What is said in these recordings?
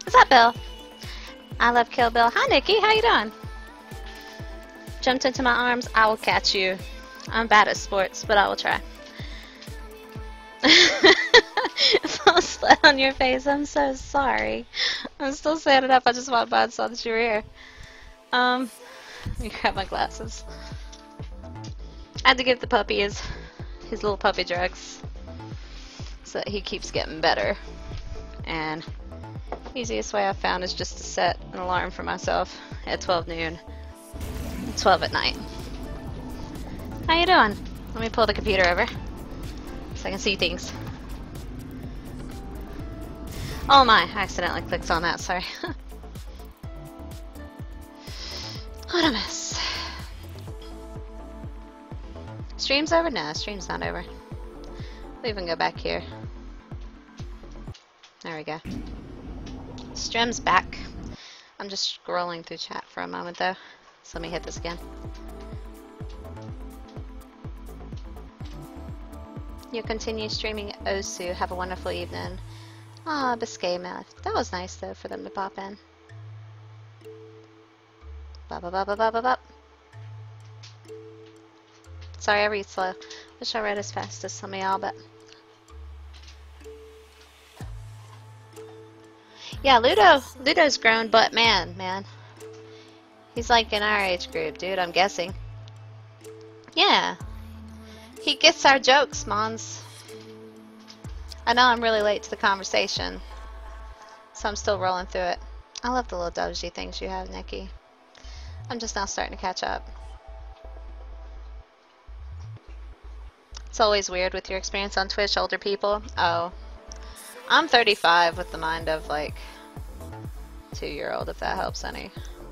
What's up, Bill? I love Kill Bill. Hi, Nikki. How you doing? Jumped into my arms. I will catch you. I'm bad at sports, but I will try. Fall flat on your face. I'm so sorry. I'm still standing up. I just walked by and saw that you were here. Let me grab my glasses. I had to give the puppy his little puppy drugs so that he keeps getting better. And the easiest way I found is just to set an alarm for myself at 12 noon, 12 at night. How you doing? Let me pull the computer over so I can see things. Oh my, I accidentally clicked on that, sorry. What a mess. Stream's over? No, stream's not over. We'll even go back here. There we go. Stream's back. I'm just scrolling through chat for a moment though. So let me hit this again. You'll continue streaming at Osu. Have a wonderful evening. Ah, Biscay Meth. That was nice though for them to pop in. Ba-ba-ba-ba-ba-ba-ba. Sorry, I read slow. Wish I read as fast as some of y'all, but... Yeah, Ludo's grown, but man. He's like in our age group, dude, I'm guessing. Yeah. He gets our jokes, Mons. I know I'm really late to the conversation, so I'm still rolling through it. I love the little doji things you have, Nikki. I'm just now starting to catch up. It's always weird with your experience on Twitch, older people. Oh. I'm 35 with the mind of like 2-year-old, if that helps any.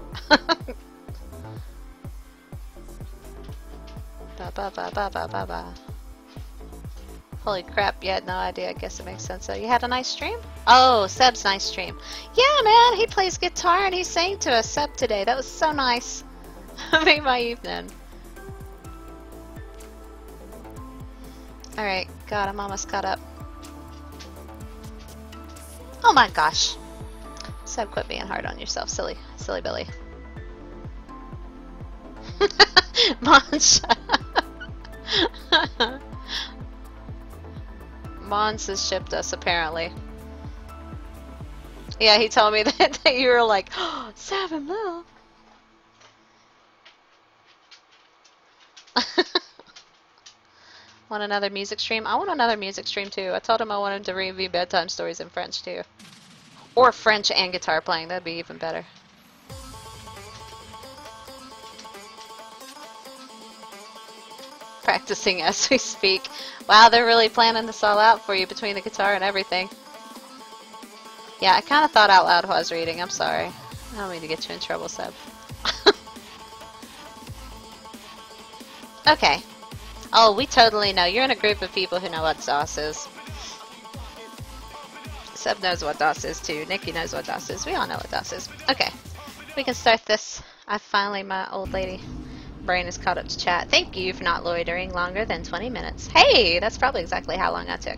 Ba-ba-ba-ba-ba-ba-ba. Holy crap, you had no idea. I guess it makes sense. So you had a nice stream? Oh, Seb's nice stream. Yeah, man, he plays guitar and he sang to us, Seb, today. That was so nice. Made my evening. Alright, God, I'm almost caught up. Oh my gosh. Seb, quit being hard on yourself, silly Billy. Mons. Mons has shipped us, apparently. Yeah, he told me that you were like, oh, Seb and Lil. Want another music stream? I want another music stream too. I told him I wanted to review bedtime stories in French too. Or French and guitar playing, that'd be even better. Practicing as we speak. Wow, they're really planning this all out for you between the guitar and everything. Yeah, I kind of thought out loud while I was reading. I'm sorry. I don't mean to get you in trouble, Seb. Okay. Oh, we totally know. You're in a group of people who know what DOS is. Seb knows what DOS is too. Nikki knows what DOS is. We all know what DOS is. Okay. We can start this. My old lady brain is caught up to chat. Thank you for not loitering longer than 20 minutes. Hey, that's probably exactly how long I took.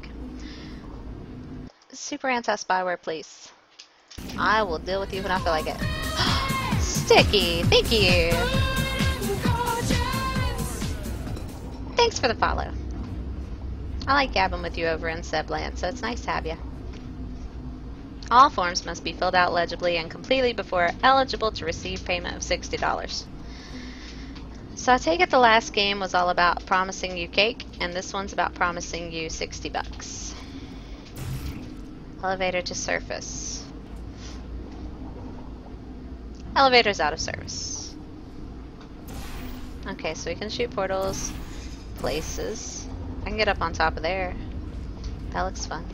Super anti-spyware, please. I will deal with you when I feel like it. Sticky, thank you. Thanks for the follow. I like gabbing with you over in Sebland, so it's nice to have you. All forms must be filled out legibly and completely before eligible to receive payment of $60. So I take it the last game was all about promising you cake, and this one's about promising you $60. Elevator to surface. Elevator's out of service. Okay, so we can shoot portals places. I can get up on top of there. That looks fun.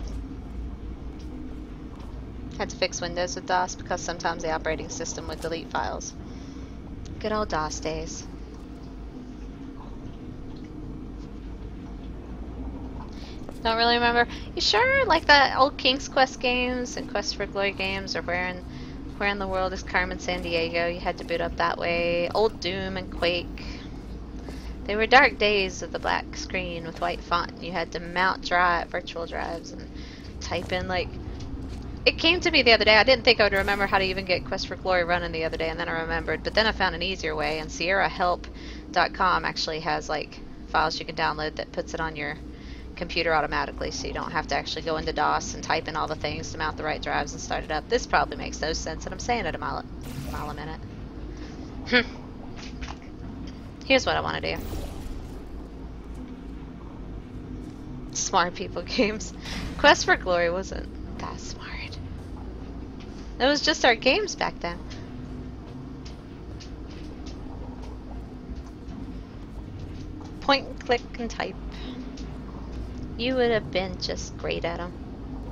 Had to fix Windows with DOS because sometimes the operating system would delete files. Good old DOS days. Don't really remember. You sure? Like the old King's Quest games and Quest for Glory games, or where in the world is Carmen Sandiego? You had to boot up that way. Old Doom and Quake. They were dark days of the black screen with white font. You had to mount virtual drives and type in like It came to me the other day. I didn't think I would remember how to even get Quest for Glory running the other day, and then I remembered. But then I found an easier way, and SierraHelp.com actually has like files you can download that puts it on your computer automatically, so you don't have to actually go into DOS and type in all the things to mount the right drives and start it up. This probably makes no sense, and I'm saying it a mile a minute. Here's what I want to do. Smart people games. Quest for Glory wasn't that smart. It was just our games back then. Point and click and type. You would have been just great at them.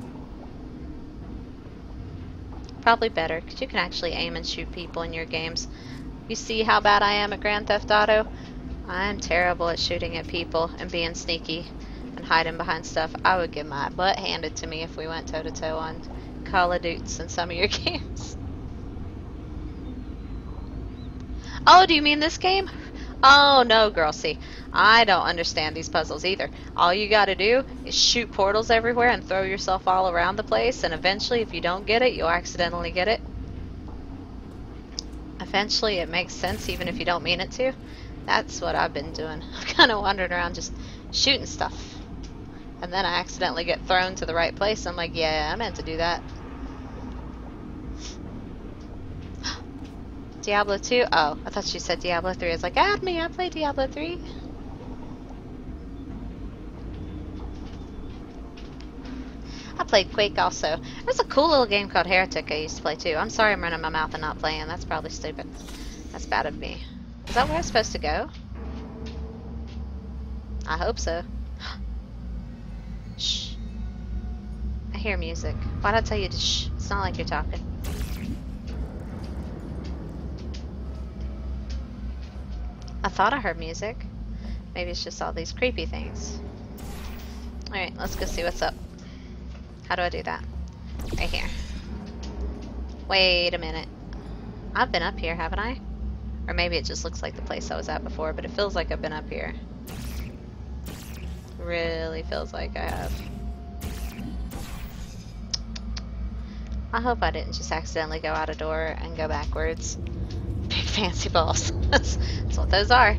Probably better, because you can actually aim and shoot people in your games. You see how bad I am at Grand Theft Auto? I'm terrible at shooting at people and being sneaky and hiding behind stuff. I would get my butt handed to me if we went toe-to-toe on Call of Duty in some of your games. Oh, do you mean this game? Oh, no, girl, see, I don't understand these puzzles either. All you gotta do is shoot portals everywhere and throw yourself all around the place, and eventually, if you don't get it, you'll accidentally get it. Eventually, it makes sense even if you don't mean it to. That's what I've been doing. I've kind of wandered around just shooting stuff. And then I accidentally get thrown to the right place. I'm like, yeah, I meant to do that. Diablo 2? Oh, I thought she said Diablo 3. I was like, add me, I play Diablo 3. I played Quake also. There's a cool little game called Heretic I used to play too. I'm sorry I'm running my mouth and not playing. That's probably stupid. That's bad of me. Is that where I'm supposed to go? I hope so. Shh. I hear music. Why'd I tell you to shh? It's not like you're talking. I thought I heard music. Maybe it's just all these creepy things. Alright, let's go see what's up. How do I do that? Right here. Wait a minute. I've been up here, haven't I? Or maybe it just looks like the place I was at before, but it feels like I've been up here. Really feels like I have. I hope I didn't just accidentally go out a door and go backwards. Big fancy balls. That's what those are.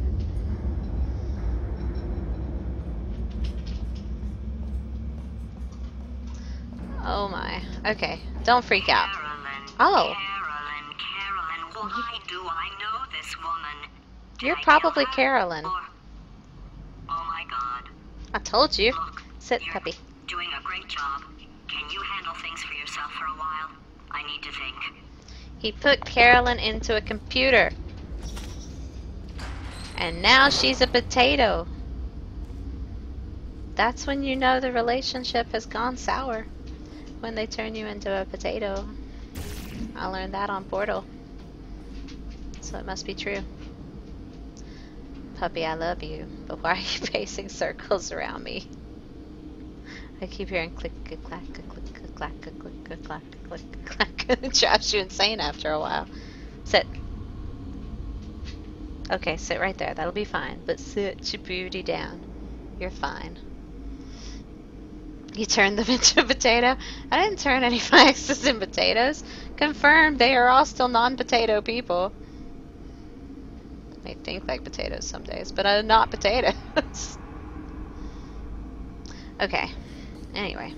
Oh my. Okay. Don't freak out. Oh. Carolyn, why do I know this woman? You're probably Carolyn. Oh my god. I told you. Look, Sit, you're puppy. doing a great job. Can you handle things for yourself for a while? I need to think. He put Carolyn into a computer. And now she's a potato. That's when you know the relationship has gone sour. When they turn you into a potato. I learned that on Portal. So it must be true. Puppy, I love you, but why are you pacing circles around me? I keep hearing click, click, clack, click, click, clack, click, click, clack, click, clack. It drives you insane after a while. Sit. Okay, sit right there. That'll be fine. But sit your booty down. You're fine. You turned them into a potato? I didn't turn any of my exes into potatoes. Confirmed, they are all still non-potato people. They think like potatoes some days, but I'm not potatoes. Okay. Anyway.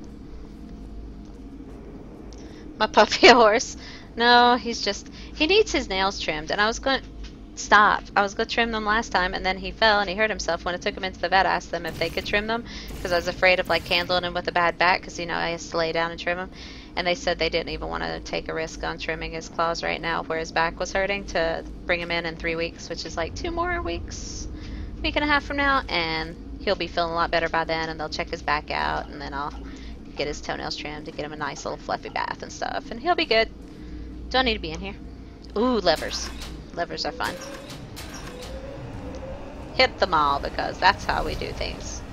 My puppy horse. No, he needs his nails trimmed, and I was going to stop. I was going to trim them last time, and then he fell and he hurt himself. When I took him into the vet, I asked them if they could trim them, because I was afraid of like handling him with a bad back, because you know I used to lay down and trim him. And they said they didn't even want to take a risk on trimming his claws right now where his back was hurting, to bring him in 3 weeks, which is like 2 more weeks, week and a half from now, and he'll be feeling a lot better by then, and they'll check his back out, and then I'll get his toenails trimmed to get him a nice little fluffy bath and stuff, and he'll be good. Don't need to be in here. Ooh, levers. Levers are fun. Hit them all, because that's how we do things.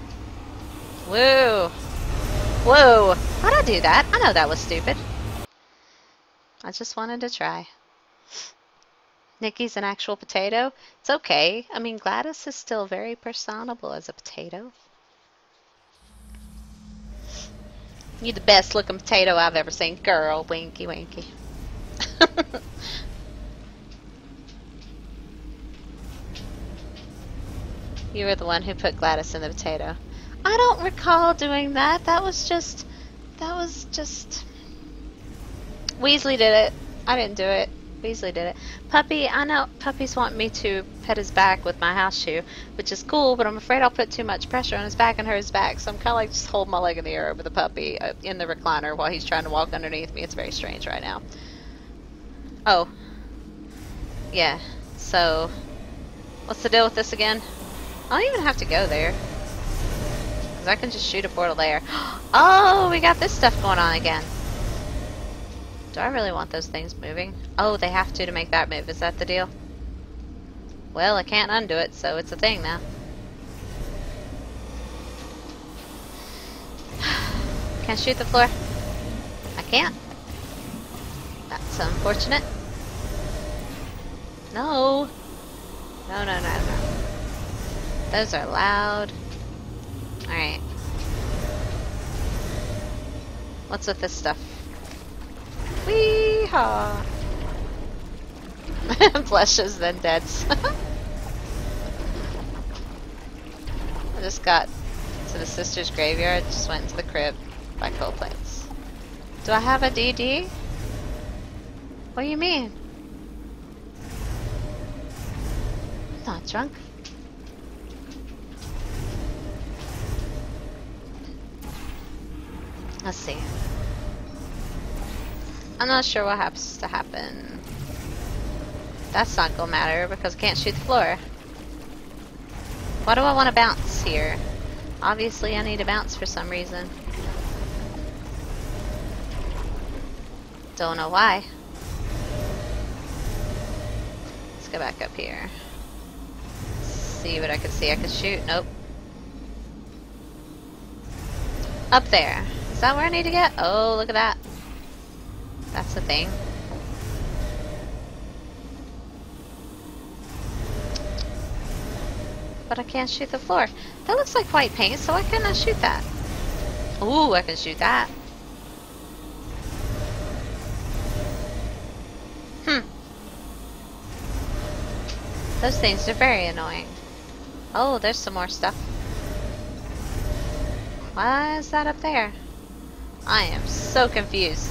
Woo! Whoa! How'd I do that? I know that was stupid. I just wanted to try. Nikki's an actual potato? It's okay. I mean, Gladys is still very personable as a potato. You the best looking potato I've ever seen. Girl, winky winky. You were the one who put Gladys in the potato. I don't recall doing that. That was just... Weasley did it. I didn't do it. Weasley did it. Puppy, I know puppies want me to pet his back with my house shoe, which is cool, but I'm afraid I'll put too much pressure on his back and hurt his back, so I'm kind of like just holding my leg in the air over the puppy in the recliner while he's trying to walk underneath me. It's very strange right now. Oh. Yeah. So, what's the deal with this again? I don't even have to go there. Because I can just shoot a portal there. Oh, we got this stuff going on again. Do I really want those things moving? Oh, they have to make that move. Is that the deal? Well, I can't undo it, so it's a thing now. Can't shoot the floor? I can't. That's unfortunate. No. No, no, no, no. Those are loud. Alright. What's with this stuff? Wee-haw! Blushes, then deads. I just got to the sister's graveyard, just went into the crib by cold plates. Do I have a DD? What do you mean? I'm not drunk. Let's see. I'm not sure what happens to happen. That's not gonna matter because I can't shoot the floor. Why do I want to bounce here? Obviously I need to bounce for some reason. Don't know why. Let's go back up here. See what I can see. I can shoot. Nope. Up there. Is that where I need to get? Oh, look at that. That's the thing. But I can't shoot the floor. That looks like white paint, so why can't I shoot that? Ooh, I can shoot that. Those things are very annoying. Oh, there's some more stuff. Why is that up there? I am so confused.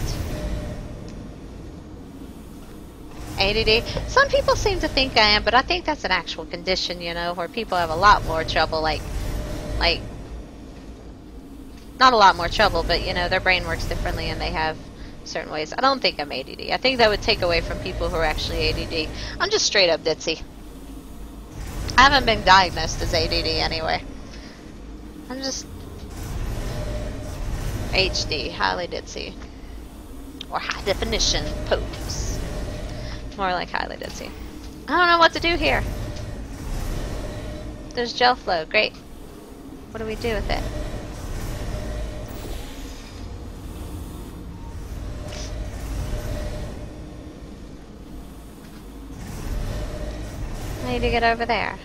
ADD. Some people seem to think I am, but I think that's an actual condition, you know, where people have a lot more trouble, like, not a lot more trouble, but, you know, their brain works differently and they have certain ways. I don't think I'm ADD. I think that would take away from people who are actually ADD. I'm just straight up ditzy. I haven't been diagnosed as ADD anyway. I'm just HD, highly ditzy. Or high definition pose. More like highly ditzy. I don't know what to do here. There's gel flow, great. What do we do with it? I need to get over there.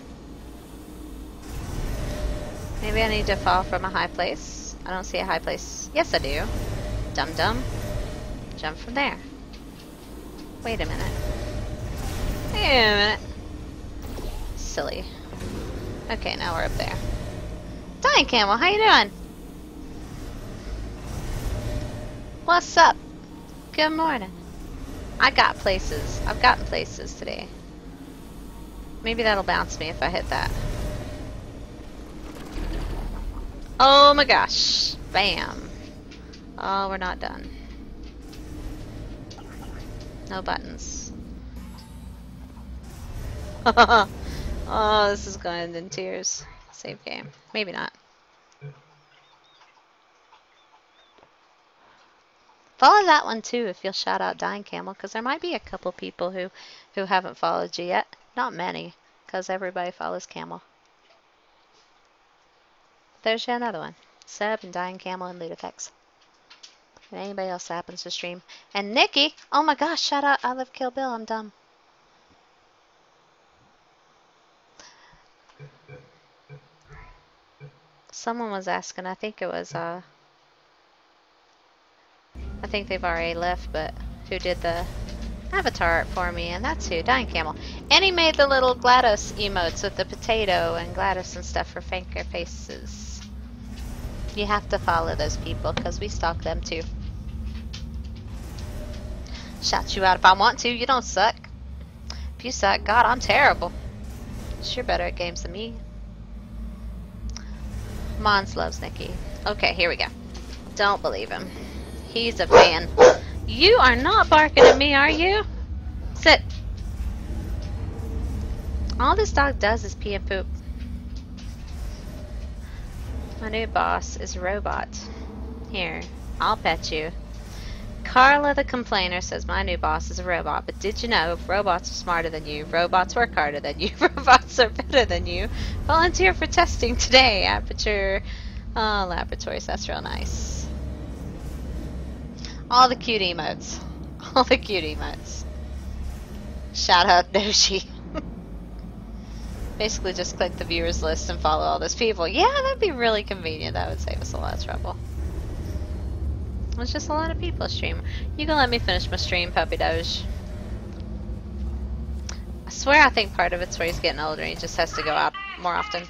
Maybe I need to fall from a high place. I don't see a high place. Yes, I do. Dum-dum. Jump from there. Wait a minute. Wait a minute. Silly. Okay, now we're up there. Dying Camel, how you doing? What's up? Good morning. I got places. I've gotten places today. Maybe that'll bounce me if I hit that. Oh my gosh. Bam. Oh, we're not done. No buttons. Oh, this is going to end in tears. Save game. Maybe not. Follow that one too if you'll shout out Dying Camel, because there might be a couple people who haven't followed you yet. Not many, because everybody follows Camel. There's yet another one. Seb and Dying Camel and Ludifex. And anybody else that happens to stream. And Nikki! Oh my gosh, shout out I Love Kill Bill, I'm dumb. Someone was asking, I think it was I think they've already left, but who did the avatar art for me, and that's who, Dying Camel. And he made the little GLaDOS emotes with the potato and GLaDOS and stuff for Fanker faces. You have to follow those people, because we stalk them too. Shout you out if I want to, you don't suck. If you suck, God, I'm terrible. Sure better at games than me. Mons loves Nikki. Okay, here we go. Don't believe him. He's a fan. You are not barking at me, are you? Sit. All this dog does is pee and poop. My new boss is a robot. Here, I'll pet you. Carla the Complainer says my new boss is a robot, but did you know robots are smarter than you, robots work harder than you, robots are better than you. Volunteer for testing today, Aperture Laboratories, that's real nice. All the cute emotes. All the cute emotes. Shout out Doshi. Basically just click the viewers list and follow all those people. Yeah, that'd be really convenient. That would save us a lot of trouble. It's just a lot of people stream. You can let me finish my stream, Puppy Doge. I swear I think part of it's where he's getting older and he just has to go out more often.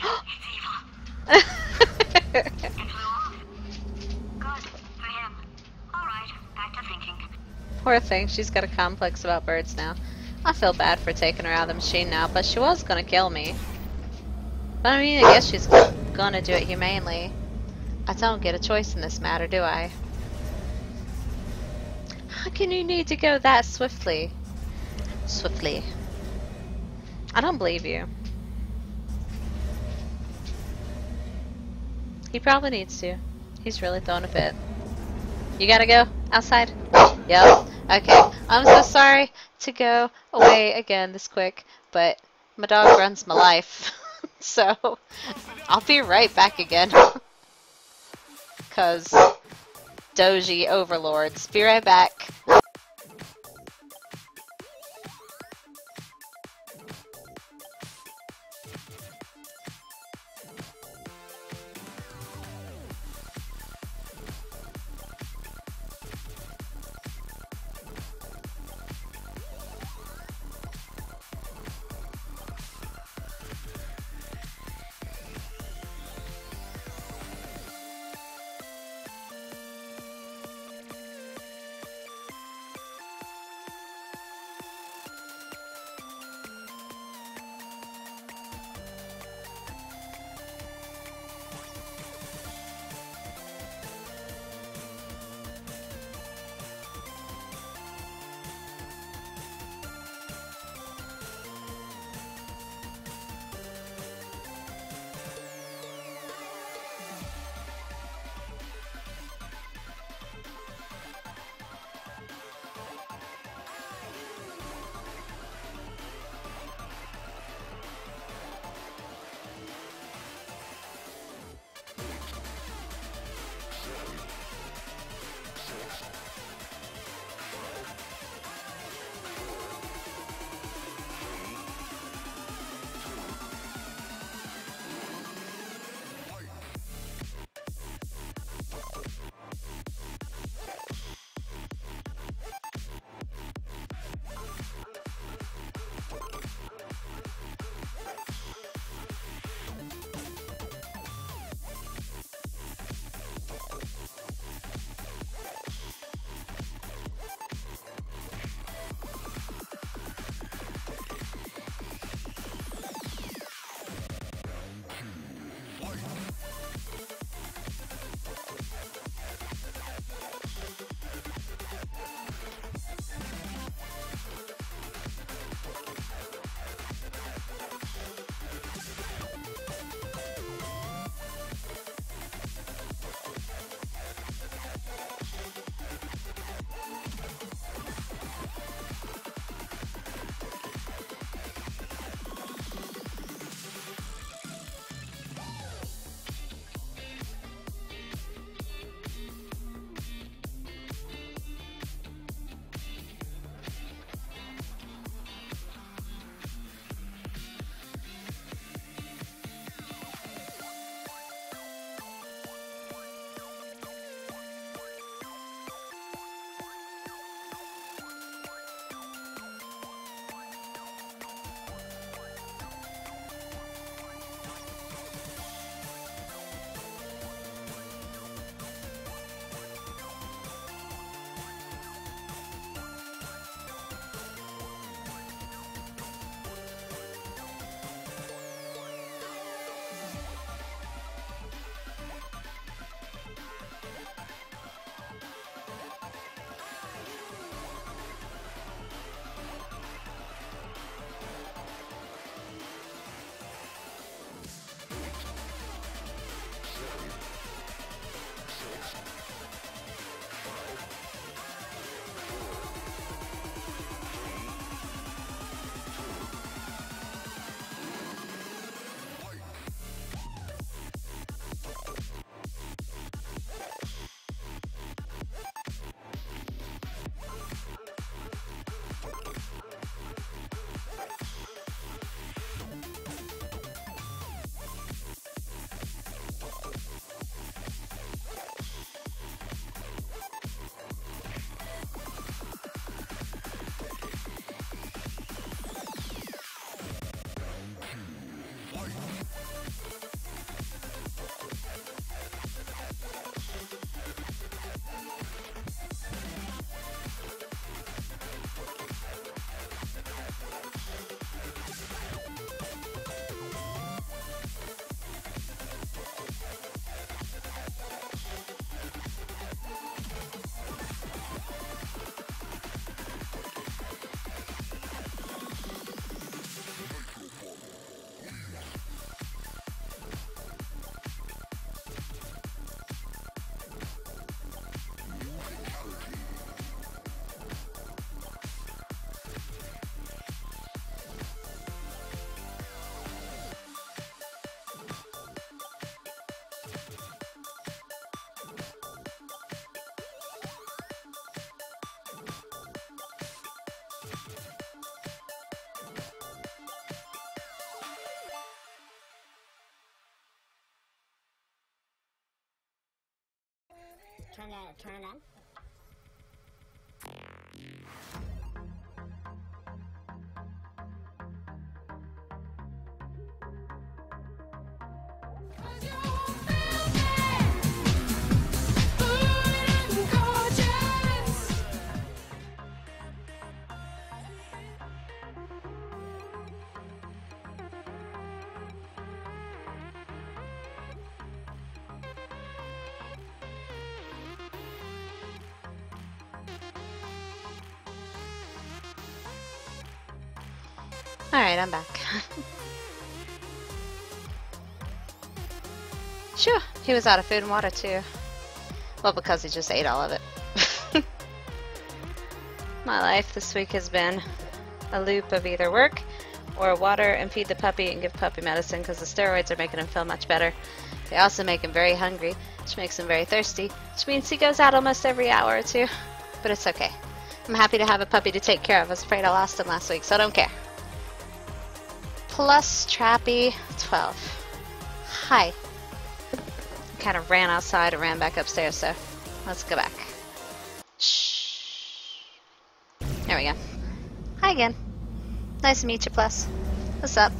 Poor thing, she's got a complex about birds now. I feel bad for taking her out of the machine now, but she was gonna kill me. But I mean, I guess she's gonna do it humanely. I don't get a choice in this matter, do I? How can you need to go that swiftly? Swiftly. I don't believe you. He probably needs to. He's really throwing a fit. You gotta go outside? Yep. Okay. I'm so sorry to go away again this quick, but my dog runs my life. So, I'll be right back again. Cause Doji overlords. Be right back. turn it on. Alright, I'm back. Phew, he was out of food and water too. Well, because he just ate all of it. My life this week has been a loop of either work or water and feed the puppy and give puppy medicine because the steroids are making him feel much better. They also make him very hungry, which makes him very thirsty, which means he goes out almost every hour or two. But it's okay. I'm happy to have a puppy to take care of. I was afraid I lost him last week, so I don't care. Plus Trappy 12. Hi. Kind of ran outside and ran back upstairs, so let's go back. Shh. There we go. Hi again. Nice to meet you, Plus. What's up?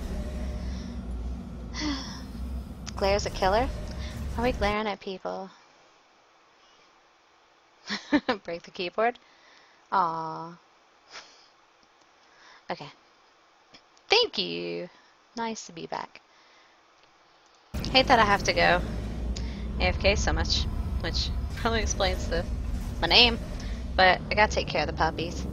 Glare's a killer? Are we glaring at people? Break the keyboard? Aww. Okay. Thank you. Nice to be back. Hate that I have to go AFK so much, which probably explains my name, but I gotta take care of the puppies.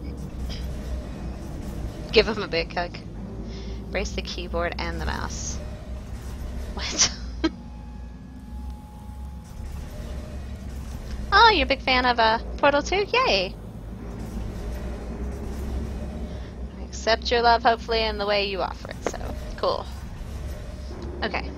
Give them a big hug. Brace the keyboard and the mouse. What? Oh, you're a big fan of Portal 2? Yay! I accept your love, hopefully, in the way you offer it, so cool. Okay.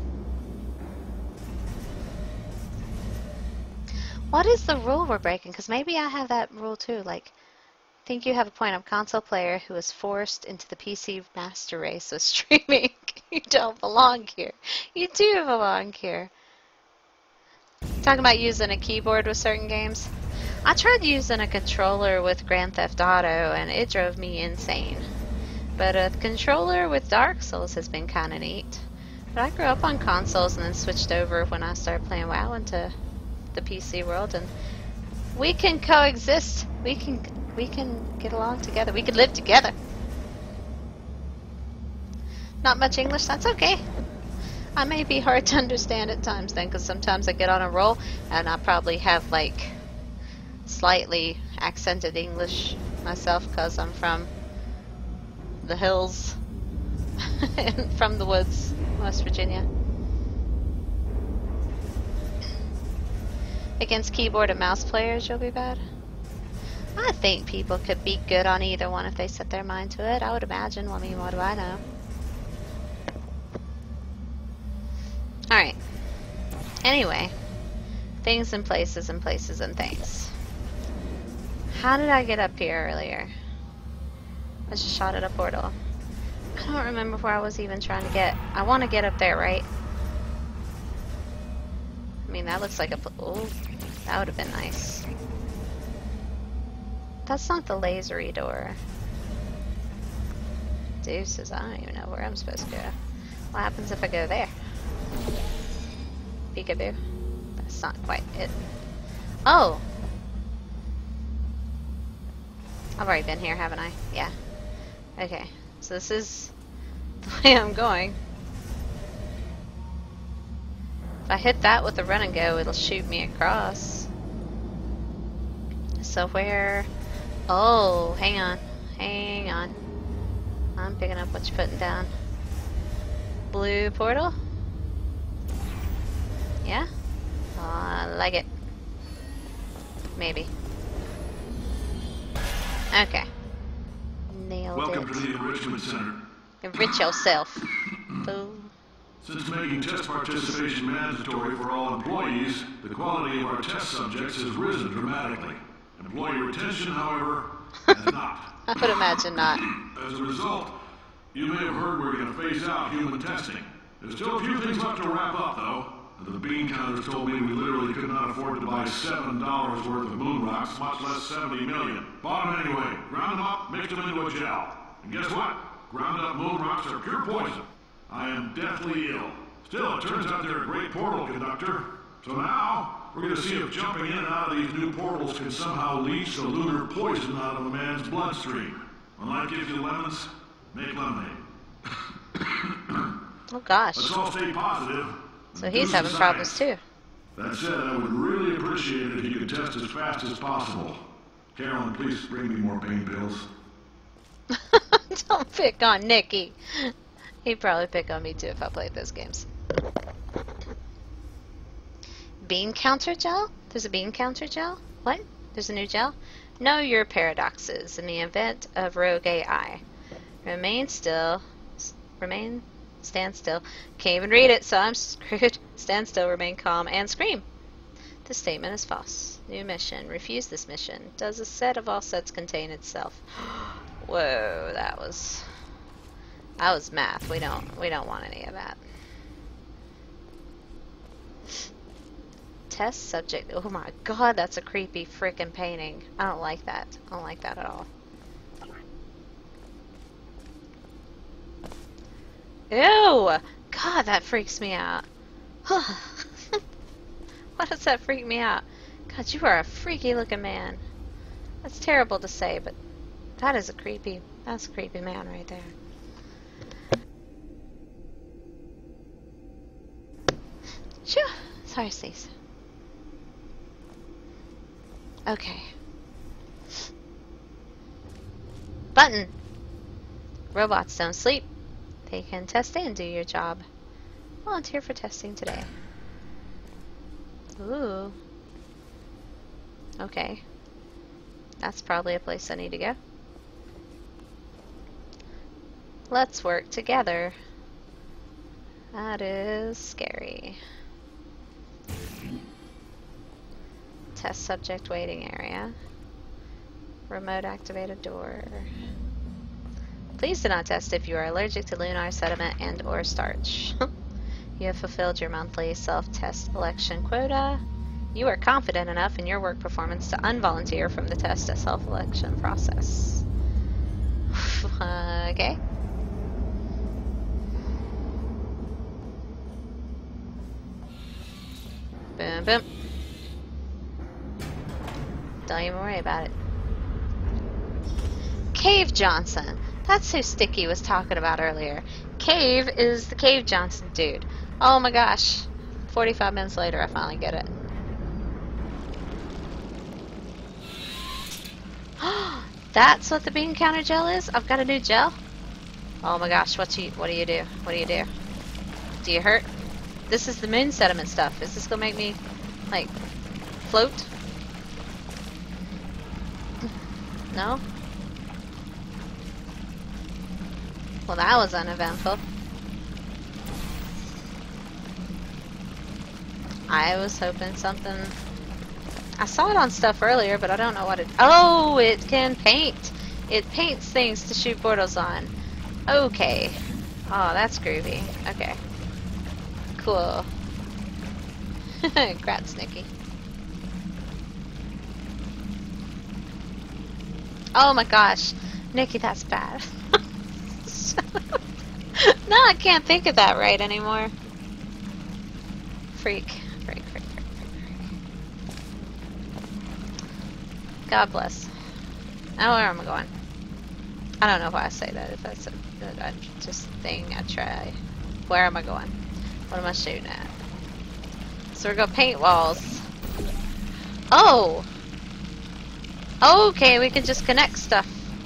What is the rule we're breaking? Because maybe I have that rule too. Like, I think you have a point. I'm a console player who was forced into the PC master race of streaming. You don't belong here. You do belong here. Talking about using a keyboard with certain games. I tried using a controller with Grand Theft Auto and it drove me insane. But a controller with Dark Souls has been kind of neat. But I grew up on consoles and then switched over when I started playing WoW into the PC world, and we can coexist. We can get along together. We can live together. Not much English? That's okay. I may be hard to understand at times then, because sometimes I get on a roll and I probably have like slightly accented English myself because I'm from the hills and from the woods, West Virginia. Against keyboard and mouse players, you'll be bad? I think people could be good on either one if they set their mind to it. I would imagine. Well, I mean, what do I know? Alright. Anyway. Things and places and places and things. How did I get up here earlier? I just shot at a portal. I don't remember where I was even trying to get. I want to get up there, right? I mean, that looks like a... Oh, that would have been nice. That's not the lasery door. Deuces, I don't even know where I'm supposed to go. What happens if I go there? Peekaboo. That's not quite it. Oh! I've already been here, haven't I? Yeah. Okay. So this is the way I'm going. If I hit that with the run and go, it'll shoot me across. So where... Oh, hang on. Hang on. I'm picking up what you're putting down. Blue portal? Yeah? Oh, I like it. Maybe. Okay. Nailed it. Welcome to the Enrichment Center. Enrich yourself. Boo. Since making test participation mandatory for all employees, the quality of our test subjects has risen dramatically. Employee retention, however, has not. I would imagine not. As a result, you may have heard we're going to phase out human testing. There's still a few things left to wrap up, though. The bean counters told me we literally could not afford to buy $7 worth of moon rocks, much less 70 million. Bought them anyway, ground them up, mixed them into a gel. And guess what? Ground up moon rocks are pure poison. I am deathly ill. Still, it turns out they're a great portal conductor. So now, we're going to see if jumping in and out of these new portals can somehow leach the lunar poison out of a man's bloodstream. When life gives you lemons, make lemonade. Oh gosh. Let's all stay positive. So he's having problems too. That said, I would really appreciate it if you could test as fast as possible. Carolyn, please bring me more pain pills. Don't pick on Nikki. He'd probably pick on me too if I played those games. Bean counter gel? There's a bean counter gel? What? There's a new gel? Know your paradoxes in the event of rogue AI. Stand still. Can't even read it, so I'm screwed. Stand still, remain calm, and scream. This statement is false. New mission. Refuse this mission. Does a set of all sets contain itself? Whoa, that was math. We don't want any of that. Test subject. Oh my god, that's a creepy freaking painting. I don't like that. I don't like that at all. Ew! God, that freaks me out. Why does that freak me out? God, you are a freaky looking man. That's terrible to say, but that's a creepy man right there. Phew! Sorry, Stacey. Okay. Button. Robots don't sleep. They can test and do your job. Volunteer for testing today. Ooh. Okay. That's probably a place I need to go. Let's work together. That is scary. Test subject waiting area. Remote activated door. Please do not test if you are allergic to lunar sediment and or starch. You have fulfilled your monthly self-test election quota. You are confident enough in your work performance to unvolunteer from the test self-election process. Okay. Boom, boom. Don't even worry about it. Cave Johnson. That's who Sticky was talking about earlier. Cave is the Cave Johnson dude. Oh my gosh. 45 minutes later, I finally get it. That's what the bean counter gel is? I've got a new gel? Oh my gosh, what do you do? What do you do? Do you hurt? This is the moon sediment stuff. Is this gonna make me, like, float? No? Well, that was uneventful. I was hoping something... I saw it on stuff earlier, but I don't know what it... Oh, it can paint! It paints things to shoot portals on. Okay. Oh, that's groovy. Okay. Cool. Congrats, Nikki. Oh my gosh. Nikki, that's bad. No, I can't think of that right anymore. Freak. God bless. Now where am I going? I don't know why I say that. If that's a just thing I try. Where am I going? What am I shooting at? So we're gonna paint walls. Oh! Okay, we can just connect stuff.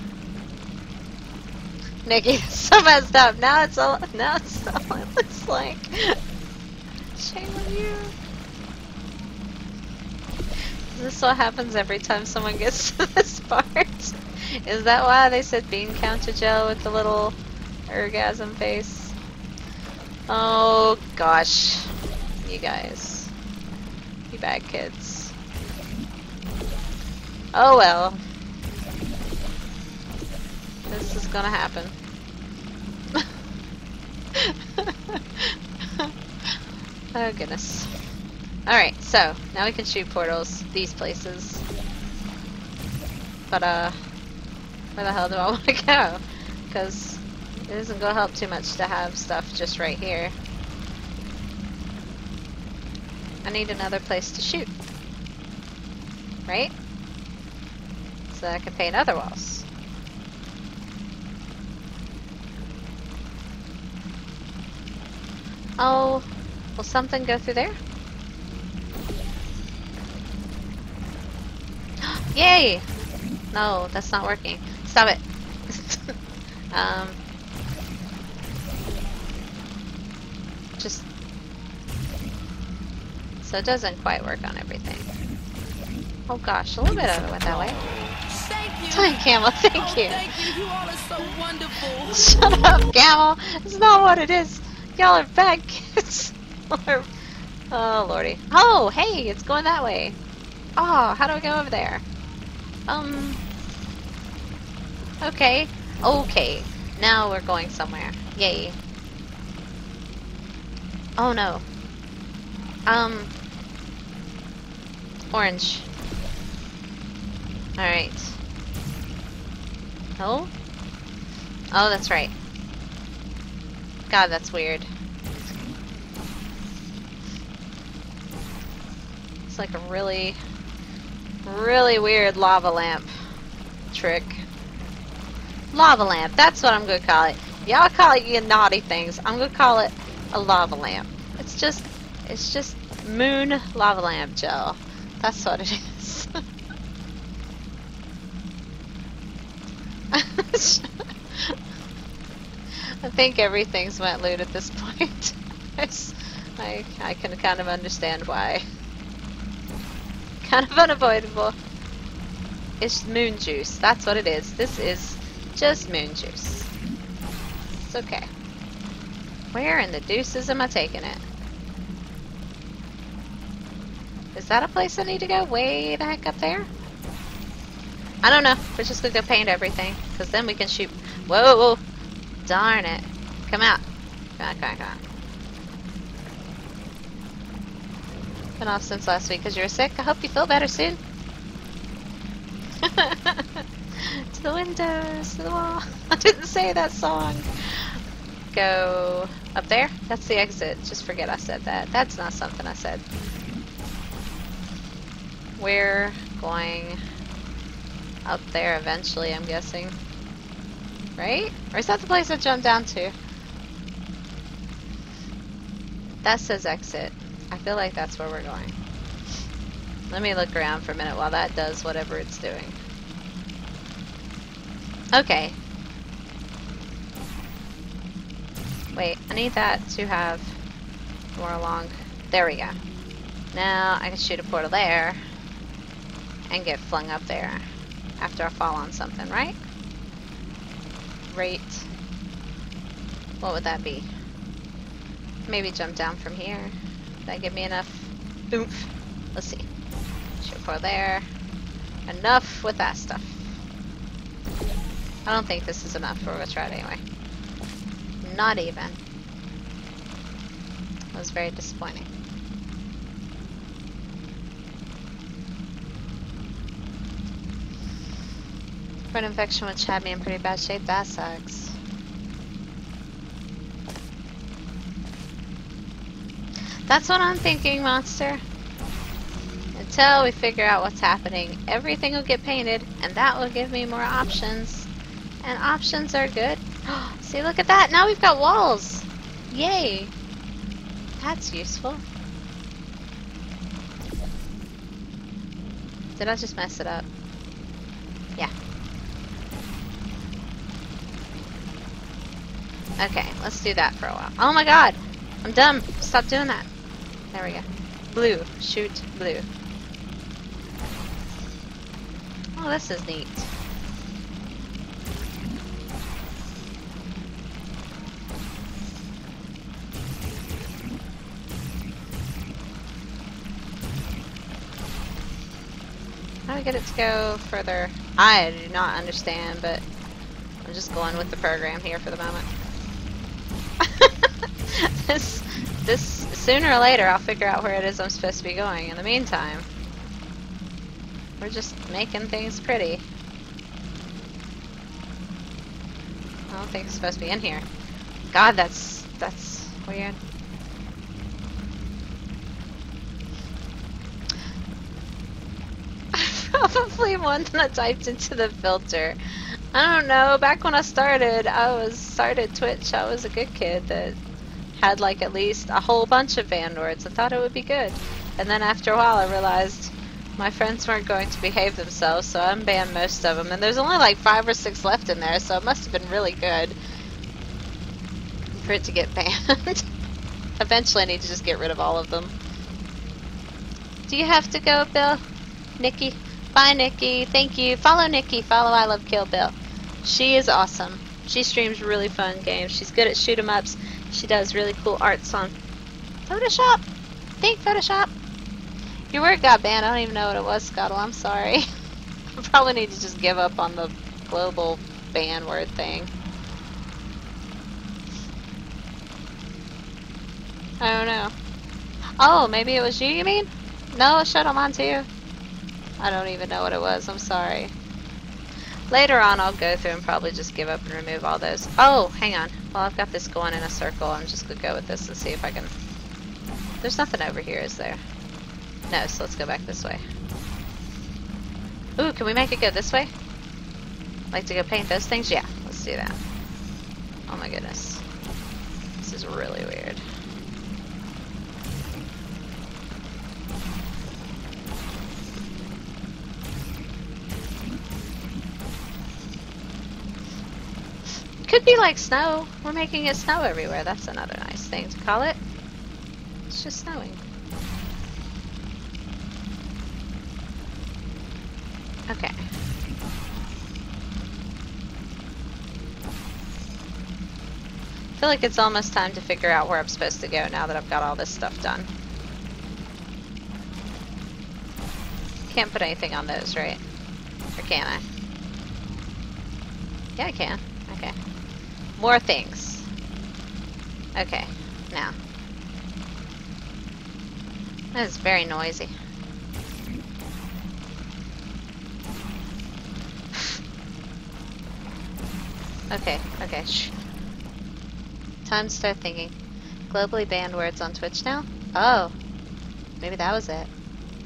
Nikki, it's so messed up. Now it's all it looks like. Shame on you. Is this what happens every time someone gets to this part? Is that why they said bean counter gel with the little orgasm face? Oh gosh. You guys. You bad kids. Oh well. This is gonna happen. Oh goodness. Alright, so now we can shoot portals these places. But where the hell do I want to go? Because it isn't going to help too much to have stuff just right here. I need another place to shoot. Right? So I can paint other walls. Oh, will something go through there? Yay! No, that's not working. Stop it. Just so it doesn't quite work on everything. Oh gosh, a little bit of it went that way. Thank you. Time Camel, thank you. Thank you. You all are so wonderful. Shut up, Camel. It's not what it is. Y'all are bad kids. Oh lordy. Oh, hey, it's going that way. Oh, how do I go over there? Okay. Okay. Now we're going somewhere. Yay. Oh no. Orange. Alright. No? Oh, that's right. God, that's weird. It's like a really, really weird lava lamp trick. Lava lamp, that's what I'm gonna call it. Y'all call it you naughty things. I'm gonna call it a lava lamp. It's just moon lava lamp gel. That's what it is. I think everything's went loot at this point. I can kind of understand why. Kind of unavoidable. It's moon juice. That's what it is. This is just moon juice. It's okay. Where in the deuces am I taking it? Is that a place I need to go? Way the heck up there? I don't know. We're just gonna go paint everything. Because then we can shoot. Whoa, whoa. Darn it. Come out. Come on, come on, come on. Been off since last week because you were sick. I hope you feel better soon. To the windows, to the wall. I didn't say that song. Go up there. That's the exit. Just forget I said that. That's not something I said. We're going up there eventually, I'm guessing. Right? Or is that the place I jumped down to? That says exit. I feel like that's where we're going. Let me look around for a minute while that does whatever it's doing. Okay. Wait, I need that to have more along. There we go. Now I can shoot a portal there and get flung up there after I fall on something, right? Right. What would that be? Maybe jump down from here. Did that give me enough oomph? Let's see. Shoot a portal there. Enough with that stuff. I don't think this is enough, but we're gonna try it anyway. Not even. That was very disappointing. For an infection which had me in pretty bad shape, that sucks. That's what I'm thinking, Monster. Until we figure out what's happening, everything will get painted, and that will give me more options. And options are good. See, look at that! Now we've got walls! Yay! That's useful. Did I just mess it up? Yeah. Okay, let's do that for a while. Oh my god! I'm dumb! Stop doing that! There we go. Blue. Shoot blue. Oh, this is neat. How do we get it to go further? I do not understand, but I'm just going with the program here for the moment. This is Sooner or later, I'll figure out where it is I'm supposed to be going. In the meantime, we're just making things pretty. I don't think it's supposed to be in here. God, that's weird. Probably one that I typed into the filter. I don't know. Back when I started Twitch, I was a good kid that had like at least a whole bunch of banned words. I thought it would be good. And then after a while I realized my friends weren't going to behave themselves, so I unbanned most of them. And there's only like 5 or 6 left in there, so it must have been really good for it to get banned. Eventually I need to just get rid of all of them. Do you have to go, Bill? Nikki? Bye, Nikki. Thank you. Follow Nikki. Follow I Love Kill Bill. She is awesome. She streams really fun games. She's good at shoot 'em ups. She does really cool arts on Photoshop. Think Photoshop. Your word got banned. I don't even know what it was, Scuttle. I'm sorry. I probably need to just give up on the global ban word thing. I don't know. Oh, maybe it was you mean? No, shut them on too. I don't even know what it was. I'm sorry. Later on, I'll go through and probably just give up and remove all those. Oh, hang on. Well, I've got this going in a circle. I'm just going to go with this and see if I can... There's nothing over here, is there? No, so let's go back this way. Ooh, can we make it go this way? Like to go paint those things? Yeah, let's do that. Oh my goodness. This is really weird. Could be like snow. We're making it snow everywhere. That's another nice thing to call it. It's just snowing. Okay. I feel like it's almost time to figure out where I'm supposed to go now that I've got all this stuff done. Can't put anything on those, right? Or can I? Yeah, I can. Okay. More things. Okay, now. That is very noisy. Okay, okay, shh. Time to start thinking. Globally banned words on Twitch now? Oh. Maybe that was it.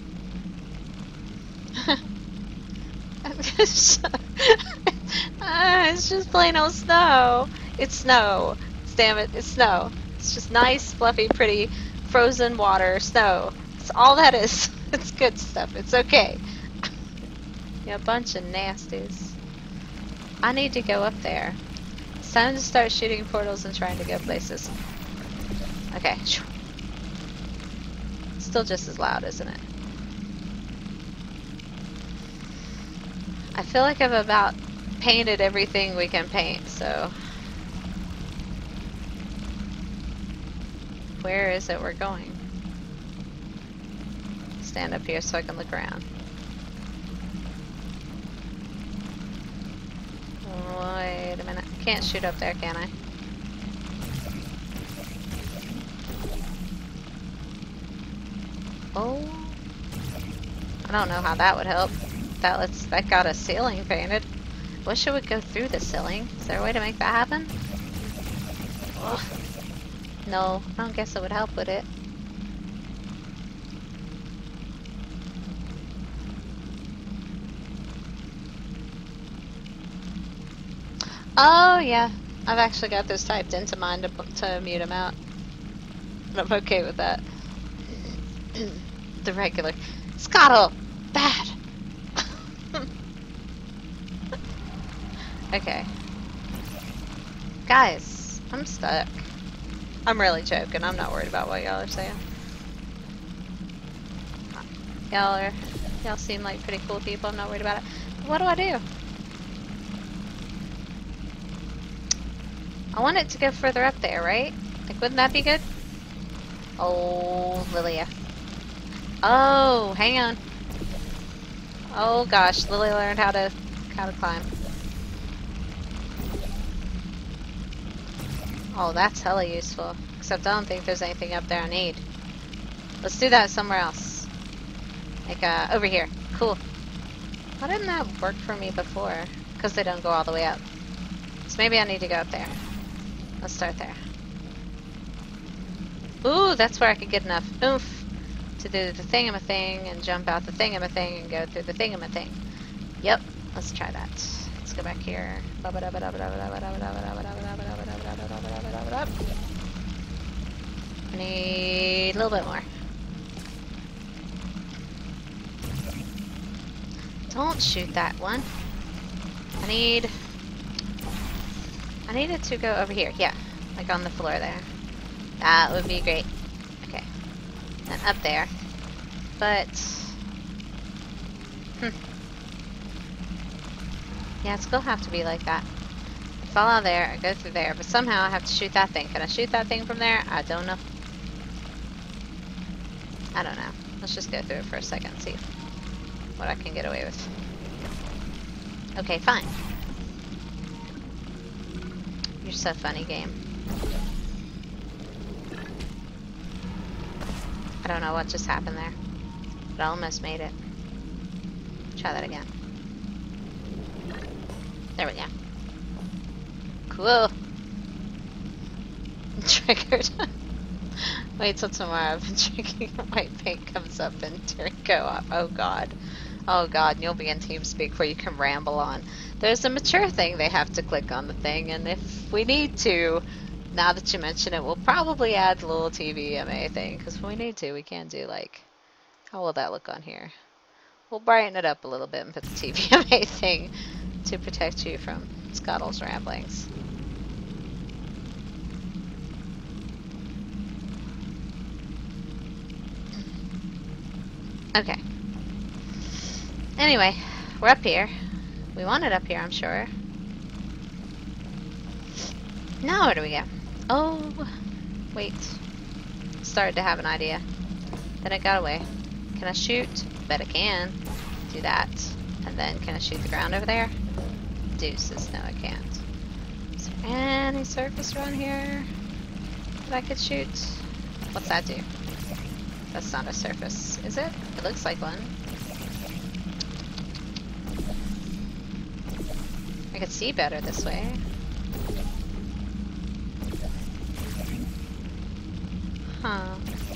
It's just plain old snow. It's snow. Damn it, it's snow. It's just nice, fluffy, pretty, frozen water, snow. It's all that is. It's good stuff. It's okay. You're a bunch of nasties. I need to go up there. It's time to start shooting portals and trying to go places. Okay. Still just as loud, isn't it? I feel like I've about painted everything we can paint, so... Where is it we're going? Stand up here so I can look around. Wait a minute. Can't shoot up there, can I? Oh. I don't know how that would help. That got a ceiling painted. Wish it would go through the ceiling. Is there a way to make that happen? Ugh. No, I don't guess it would help with it. Oh yeah, I've actually got those typed into mine to mute them out. And I'm okay with that. The regular Scottle! Bad! Okay. Guys, I'm stuck. I'm really joking. I'm not worried about what y'all are saying. Y'all seem like pretty cool people. I'm not worried about it. What do I do? I want it to go further up there, right? Like, wouldn't that be good? Oh, Lilia. Oh, hang on. Oh gosh, Lily learned how to climb. Oh, that's hella useful. Except I don't think there's anything up there I need. Let's do that somewhere else. Like, over here. Cool. Why didn't that work for me before? Because they don't go all the way up. So maybe I need to go up there. Let's start there. Ooh, that's where I could get enough oomph to do the thingamathing and jump out the thingamathing and go through the thingamathing. Yep, let's try that. Let's go back here. I need a little bit more. Don't shoot that one. I need it to go over here. Yeah, like on the floor there. That would be great. Okay. And up there. But... yeah, it's gonna have to be like that. I fall out there, I go through there, but somehow I have to shoot that thing. Can I shoot that thing from there? I don't know. I don't know. Let's just go through it for a second and see what I can get away with. Okay, fine. You're so funny, game. I don't know what just happened there, but I almost made it. Try that again. There we go. Cool. Triggered. Wait till tomorrow. I've been drinking. White paint comes up and turn go off. Oh god. Oh god, and you'll be in TeamSpeak where you can ramble on. There's a mature thing they have to click on the thing, and if we need to, now that you mention it, we'll probably add the little TVMA thing, because if we need to, we can do like, how will that look on here? We'll brighten it up a little bit and put the TVMA thing to protect you from Scuttle's ramblings. Okay. Anyway, we're up here. We want it up here, I'm sure. Now where do we go? Oh, wait. Started to have an idea. Then it got away. Can I shoot? Bet I can. Do that. And then can I shoot the ground over there? Deuces. No, I can't. Is there any surface around here that I could shoot? What's that do? That's not a surface, is it? It looks like one. I could see better this way. Huh.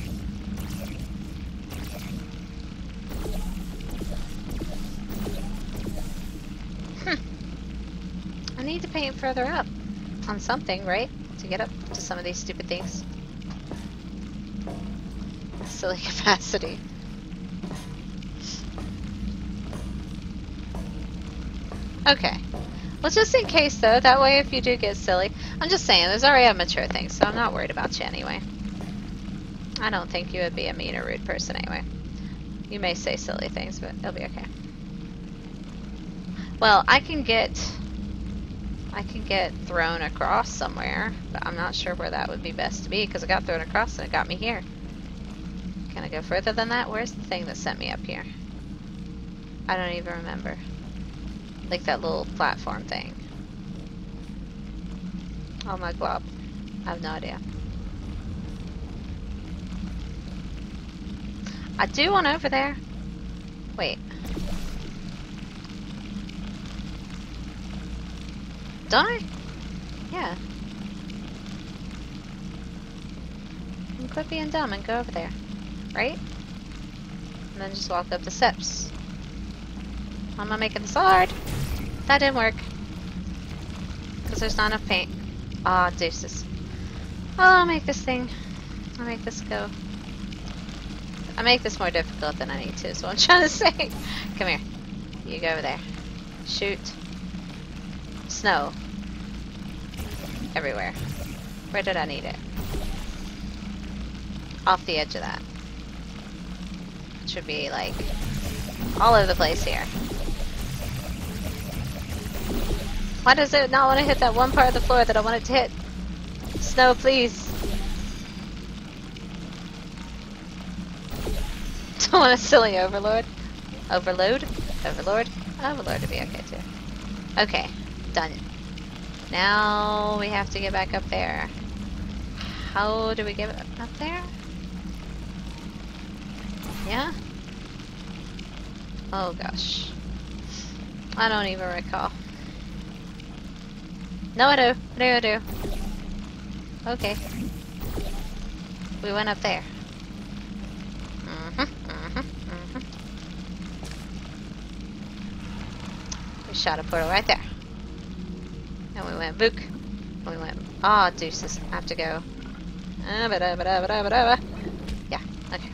I need to paint further up on something, right? To get up to some of these stupid things. Silly capacity. Okay. Well, just in case though, that way if you do get silly, I'm just saying, there's already a mature thing, so I'm not worried about you anyway. I don't think you would be a mean or rude person anyway. You may say silly things, but it'll be okay. Well, I can get thrown across somewhere, but I'm not sure where that would be best to be, because I got thrown across and it got me here. Can I go further than that? Where's the thing that sent me up here? I don't even remember. Like that little platform thing. Oh my glob. I have no idea. I do want over there. Wait. Don't I? Yeah. And quit being dumb and go over there. Right? And then just walk up the steps. Why am I making this hard? That didn't work. Because there's not enough paint. Ah, deuces. Well, I'll make this thing. I'll make this go. I make this more difficult than I need to, is what I'm trying to say. Come here. You go over there. Shoot. Snow. Everywhere. Where did I need it? Off the edge of that. It should be like all over the place here. Why does it not want to hit that one part of the floor that I want it to hit? Snow, please. Don't want a silly overlord. Overload? Overlord? Overlord would be okay too. Okay, done. Now we have to get back up there. How do we get up there? Yeah? Oh gosh. I don't even recall. No, I do. I do. Okay. We went up there. We shot a portal right there. And we went book. And we went, ah, deuces. I have to go. Yeah, okay.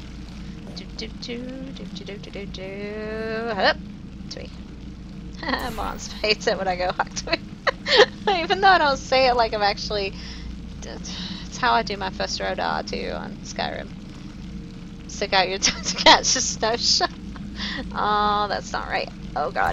Hup. Twee. Mons hates it when I go hot twee. Even though I don't say it like I'm actually... It's how I do my first roda too on Skyrim. Stick out your tongue to catch a snow shot. Oh, that's not right. Oh god.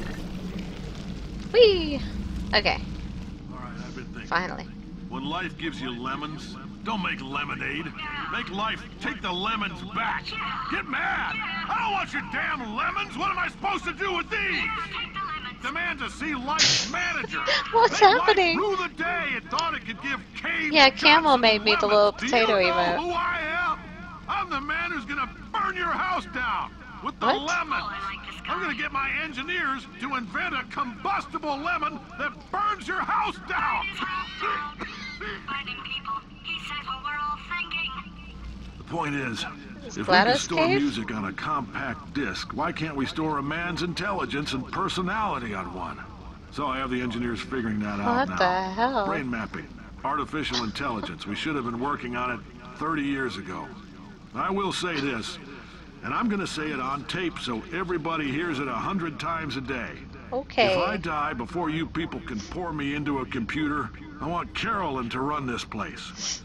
Whee! Okay. Alright, I've been thinking. Finally. When life gives you lemons, don't make lemonade. Make life take the lemons back. Get mad! I don't want your damn lemons! What am I supposed to do with these? Demand to see life's manager. What's Make happening? Life rue the day it thought it could give Cave Yeah, Camel Johnson made me the lemons. little Do potato you know emote. who I am? I'm the man who's gonna burn your house down with the What? lemons. I'm gonna get my engineers to invent a combustible lemon that burns your house down. Finding people. He says what we're all thinking. The point is, if we can GLaDOS store Cave? music on a compact disc, why can't we store a man's intelligence and personality on one? So I have the engineers figuring that out now. What the hell? Brain mapping, artificial intelligence. We should have been working on it 30 years ago. I will say this, and I'm gonna say it on tape so everybody hears it 100 times a day. Okay. If I die before you people can pour me into a computer, I want Carolyn to run this place.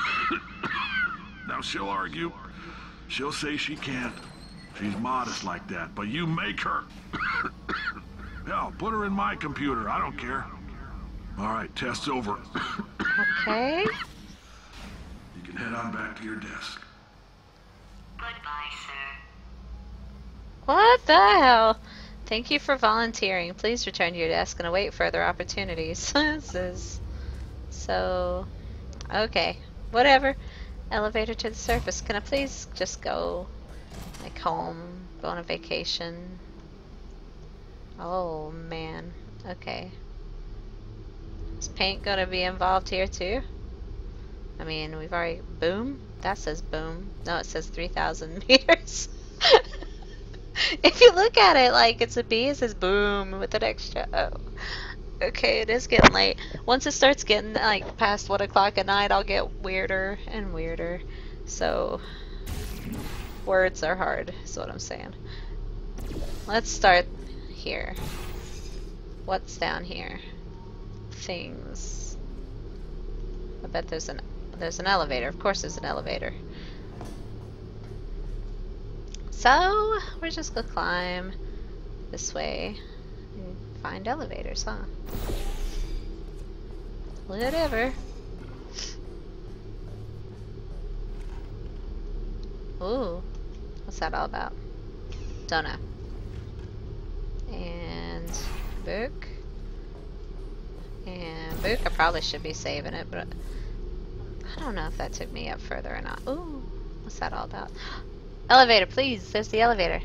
Now she'll argue. She'll say she can't. She's modest like that, but you make her. Hell, put her in my computer. I don't care. All right, test's over. Okay. You can head on back to your desk. Goodbye, sir. What the hell? Thank you for volunteering. Please return to your desk and await further opportunities. This is so... Okay. Whatever. Elevator to the surface. Can I please just go, like, home? Go on a vacation? Oh, man. Okay. Is paint gonna be involved here, too? I mean, we've already... Boom? That says boom. No, it says 3,000 meters. If you look at it like it's a B, it says boom with an extra O. Okay, it is getting late. Once it starts getting like past 1 o'clock at night, I'll get weirder and weirder. So, words are hard, is what I'm saying. Let's start here. What's down here? Things. I bet there's an elevator. Of course there's an elevator. So, we're just gonna climb this way and find elevators, huh? Whatever. Ooh, what's that all about? Don't know. And book. And book, I probably should be saving it, but I don't know if that took me up further or not. Ooh, what's that all about? Elevator, please. There's the elevator.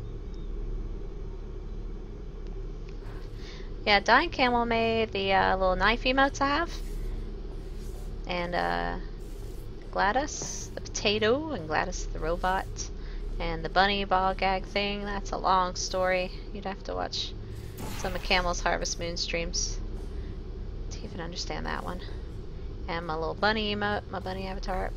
Yeah, Dying Camel made the little knife emotes I have. And GLaDOS, the potato, and GLaDOS the robot. And the bunny ball gag thing. That's a long story. You'd have to watch some of Camel's Harvest Moon streams to even understand that one. And my little bunny emote, my bunny avatar.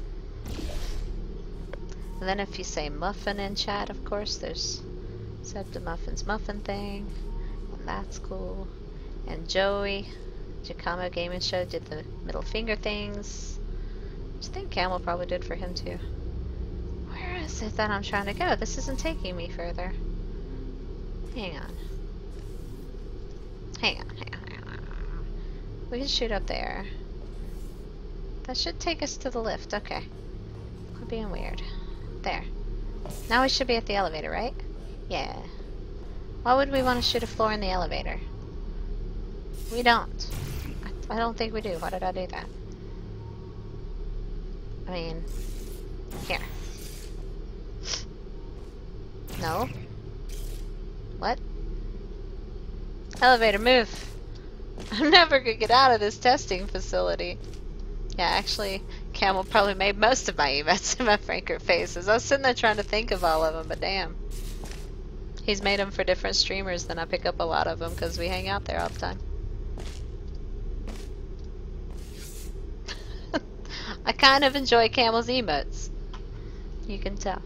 And then if you say muffin in chat, of course, there's Septimuffin's muffin thing, and that's cool. And Joey, Giacomo Gaming Show, did the middle finger things, which I think Camel probably did for him too. Where is it that I'm trying to go? This isn't taking me further. Hang on. Hang on. We can shoot up there. That should take us to the lift. Okay. Quit being weird. There. Now we should be at the elevator, right? Yeah. Why would we want to shoot a floor in the elevator? We don't. I don't think we do. Why did I do that? I mean, here. No. What? Elevator, move. I'm never gonna get out of this testing facility. Yeah, actually, Camel probably made most of my emotes in my Frankert faces. I was sitting there trying to think of all of them, but damn. He's made them for different streamers, then I pick up a lot of them because we hang out there all the time. I kind of enjoy Camel's emotes. You can tell.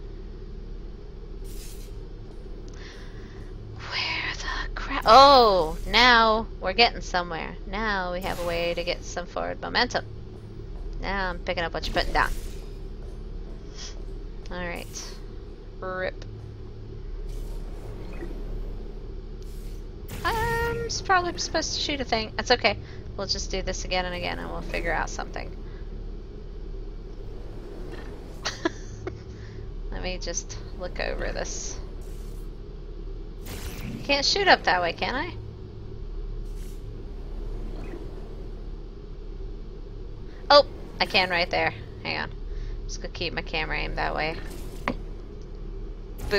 Where the crap? Oh, now we're getting somewhere. Now we have a way to get some forward momentum. Now I'm picking up what you're putting down. Alright. Rip. I'm probably supposed to shoot a thing. That's okay. We'll just do this again and again and we'll figure out something. Let me just look over this. Can't shoot up that way, can I? Oh! I can right there. Hang on. Just gonna keep my camera aimed that way. Book.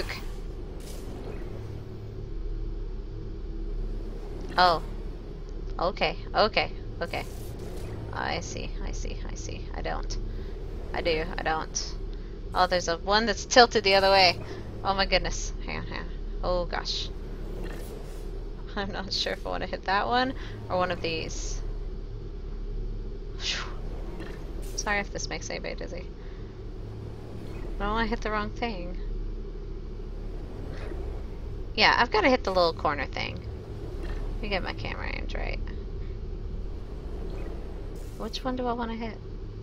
Oh. Okay. Okay. Okay. I see. I see. I see. I don't. I do. I don't. Oh, there's a one that's tilted the other way. Oh my goodness. Hang on, hang on. Oh gosh. I'm not sure if I want to hit that one or one of these. Sorry if this makes anybody dizzy. I don't want to hit the wrong thing. Yeah, I've got to hit the little corner thing. Let me get my camera aimed right. Which one do I want to hit?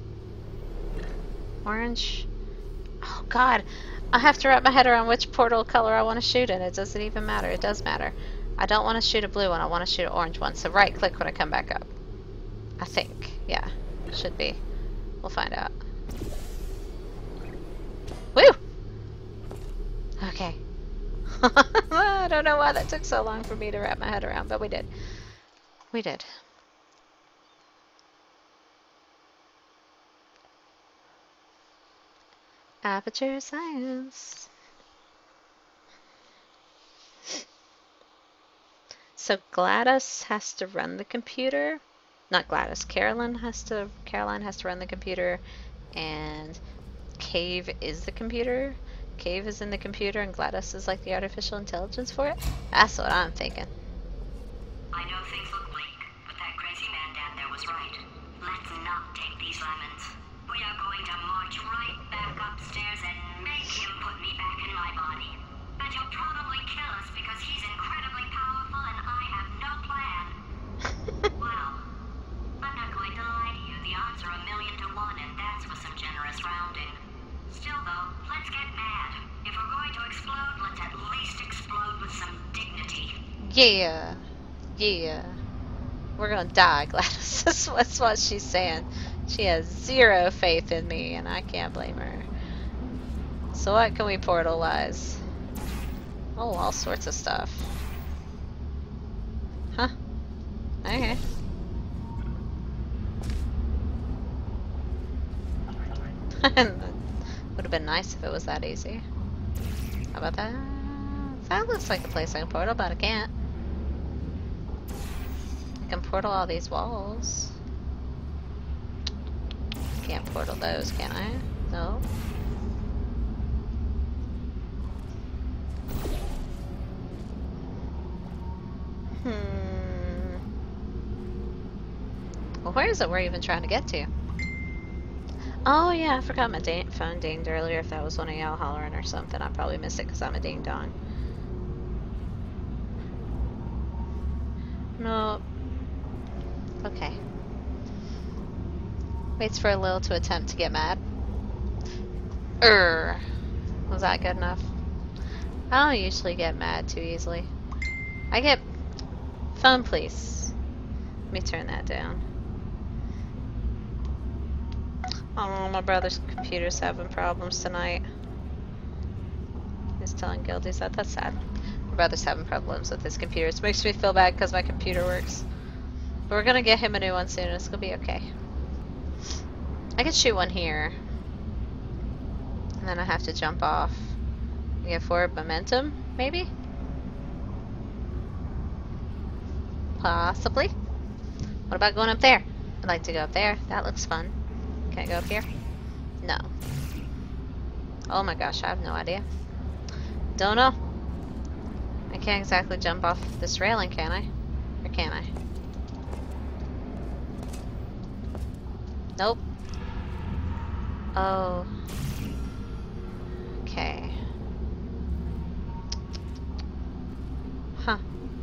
Orange? Oh god, I have to wrap my head around which portal color I want to shoot in. It doesn't even matter. It does matter. I don't want to shoot a blue one. I want to shoot an orange one. So right click when I come back up. I think. Yeah, should be. We'll find out. Woo! Okay. I don't know why that took so long for me to wrap my head around, but we did. We did. Aperture Science. So Gladys has to run the computer. Not Gladys. Caroline has to run the computer, and Cave is the computer. Cave is in the computer, and Gladys is like the artificial intelligence for it. That's what I'm thinking. I know things look bleak, but that crazy man down there was right. Let's not take these lemons. We are going to march right back upstairs and make him put me back in my body. And he'll probably kill us because he's incredibly powerful and I have no plan. Well, I'm not going to lie to you. The odds are 1,000,000 to 1, and that's with some generous rounding. Still though, let's get mad. If we're going to explode, let's at least explode with some dignity. Yeah. Yeah. We're gonna die, Gladys. That's what she's saying. She has zero faith in me, and I can't blame her. So what can we portalize? Oh, all sorts of stuff. Huh. Okay. Would have been nice if it was that easy. How about that? That looks like a place I can portal, but I can't. I can portal all these walls. Can't portal those, can I? No. Well, where is it we're even trying to get to? Oh yeah, I forgot my phone dinged earlier. If that was one of y'all hollering or something, I probably missed it because I'm a ding dong. No. Okay. Waits for a Lil to attempt to get mad. Was that good enough? I don't usually get mad too easily. I get... Phone, please. Let me turn that down. Oh, my brother's computer's having problems tonight. He's telling Gildies that. That's sad. My brother's having problems with his computer. It makes me feel bad because my computer works. But we're gonna get him a new one soon and it's gonna be okay. I could shoot one here. And then I have to jump off Get forward momentum, maybe? Possibly. What about going up there? I'd like to go up there. That looks fun. Can I go up here? No. Oh my gosh, I have no idea. Don't know. I can't exactly jump off this railing, can I? Or can I? Nope. Oh. Okay. Huh.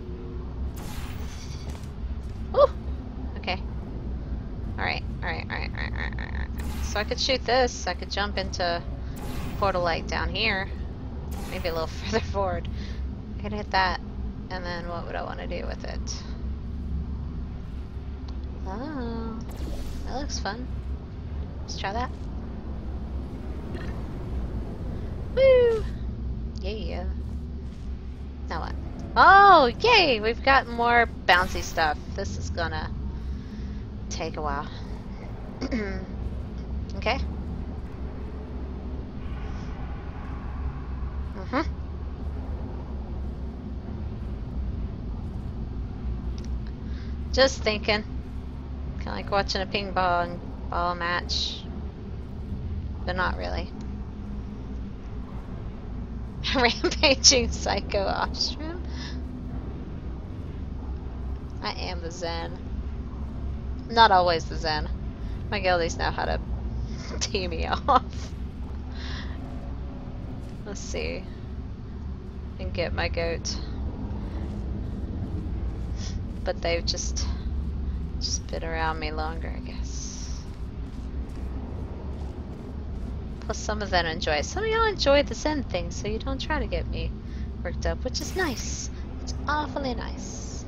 Ooh! Okay. Alright. So I could shoot this. I could jump into portal light down here. Maybe a little further forward. I could hit that. And then what would I want to do with it? Oh. That looks fun. Let's try that. Woo! Yeah. Now what? Oh, yay! We've got more bouncy stuff. This is gonna take a while. Okay. Just thinking. Kind of like watching a ping pong ball match. But not really. Rampaging Psycho Ostrom? I am the Zen. Not always the Zen. My guildies know how to tee me off. Let's see. And get my goat. But they've just been around me longer, I guess. Plus some of them enjoy. Some of y'all enjoy the Zen thing, so you don't try to get me worked up, which is nice. It's awfully nice.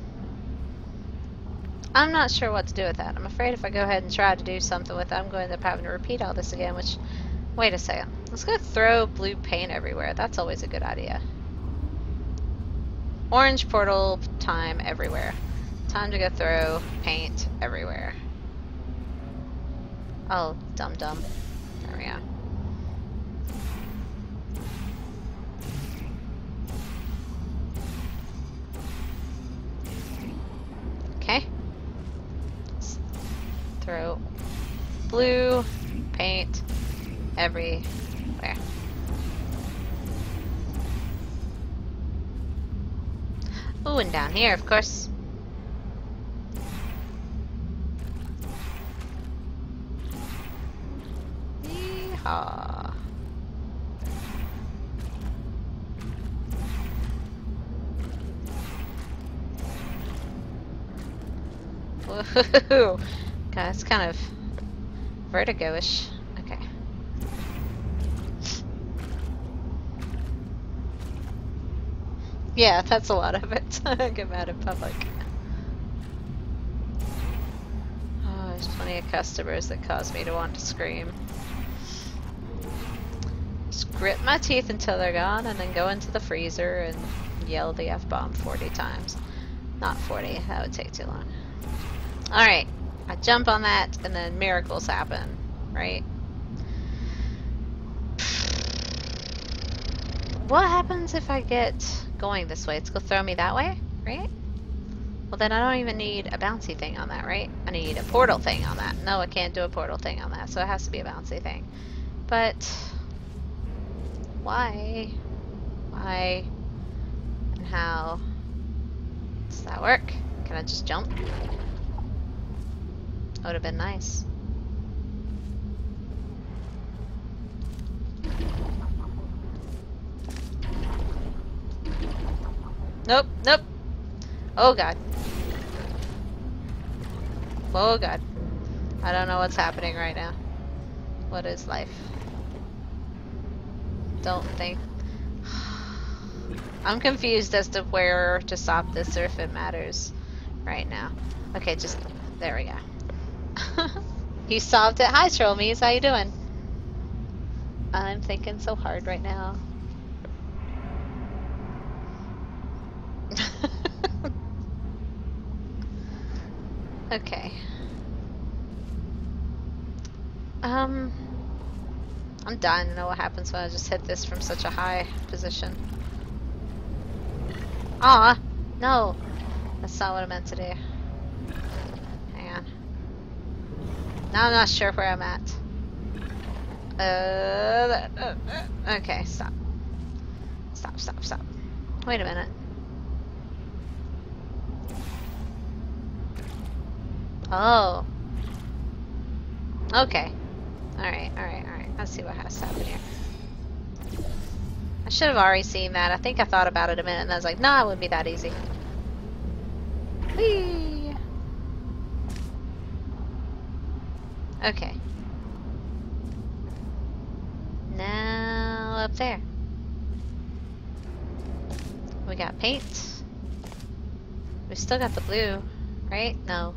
I'm not sure what to do with that. I'm afraid if I go ahead and try to do something with it, I'm going to end up having to repeat all this again, which... Wait a second. Let's go throw blue paint everywhere. That's always a good idea. Orange portal time everywhere. Time to go throw paint everywhere. Oh, dum-dum. There we go. Okay. Let's throw blue paint everywhere. Ooh, and down here, of course. Yeehaw. Woohoo! God, it's kind of vertigo-ish. Okay. Yeah, that's a lot of it. I get mad in public. Oh, there's plenty of customers that cause me to want to scream. Just grit my teeth until they're gone and then go into the freezer and yell the F-bomb 40 times. Not 40, that would take too long. Alright, I jump on that and then miracles happen, right? What happens if I get going this way? It's gonna throw me that way, right? Well, then I don't even need a bouncy thing on that, right? I need a portal thing on that. No, I can't do a portal thing on that, so it has to be a bouncy thing. But why? Why? And how does that work? Can I just jump? That would have been nice. Nope, nope. Oh god. Oh god. I don't know what's happening right now. What is life? Don't think. I'm confused as to where to stop this or if it matters right now. Okay, just... There we go. You solved it. Hi, Trollmees. How you doing? I'm thinking so hard right now. Okay. I'm I'm dying to know what happens when I just hit this from such a high position. Aw! No! That's not what I meant to do. Hang on. Now I'm not sure where I'm at. Okay, stop. Stop. Wait a minute. Oh. Okay. Alright. Let's see what has to happen here. I should have already seen that. I think I thought about it a minute and I was like, nah, it wouldn't be that easy. Whee! Okay. Now up there. We got paint. We still got the blue, right? No.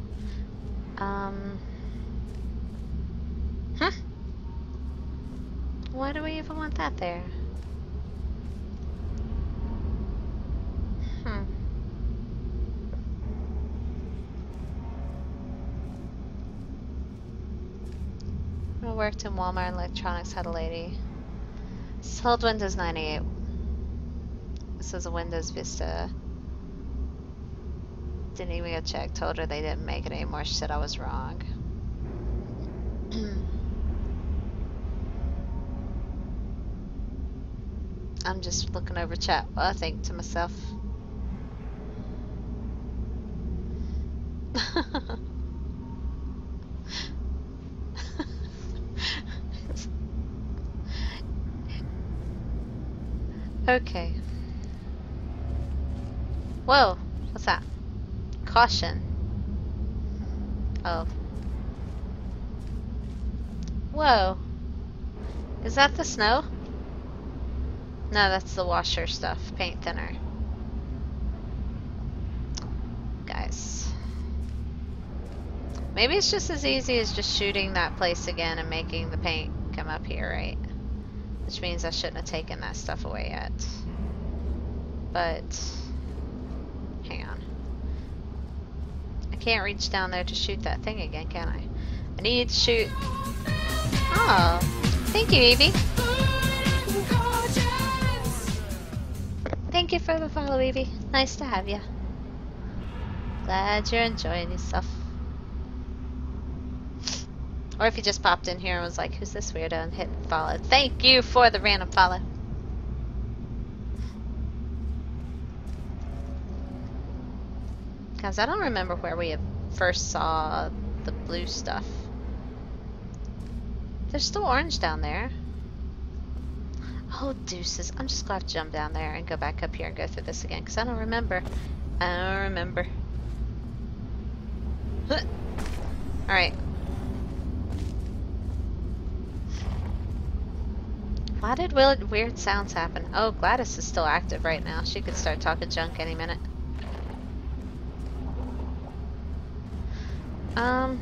Why do we even want that there? I worked in Walmart Electronics, had a lady. Sold Windows 98. This is a Windows Vista. Didn't even get checked. Told her they didn't make it anymore. She said I was wrong. I'm just looking over chat. Well, I think to myself. Okay. Whoa, what's that? Caution. Oh. Whoa. Is that the snow? No, that's the washer stuff. Paint thinner. Guys. Maybe it's just as easy as just shooting that place again and making the paint come up here, right? Which means I shouldn't have taken that stuff away yet. But hang on. I can't reach down there to shoot that thing again, can I? I need to shoot. Oh, thank you, Evie. Thank you for the follow, Evie. Nice to have you. Glad you're enjoying yourself. Or if you just popped in here and was like, who's this weirdo, and hit follow. Thank you for the random follow. Guys, I don't remember where we first saw the blue stuff. There's still orange down there. Oh, deuces. I'm just going to have to jump down there and go back up here and go through this again, because I don't remember. Alright. Why did weird sounds happen? Oh, Gladys is still active right now. She could start talking junk any minute. Well,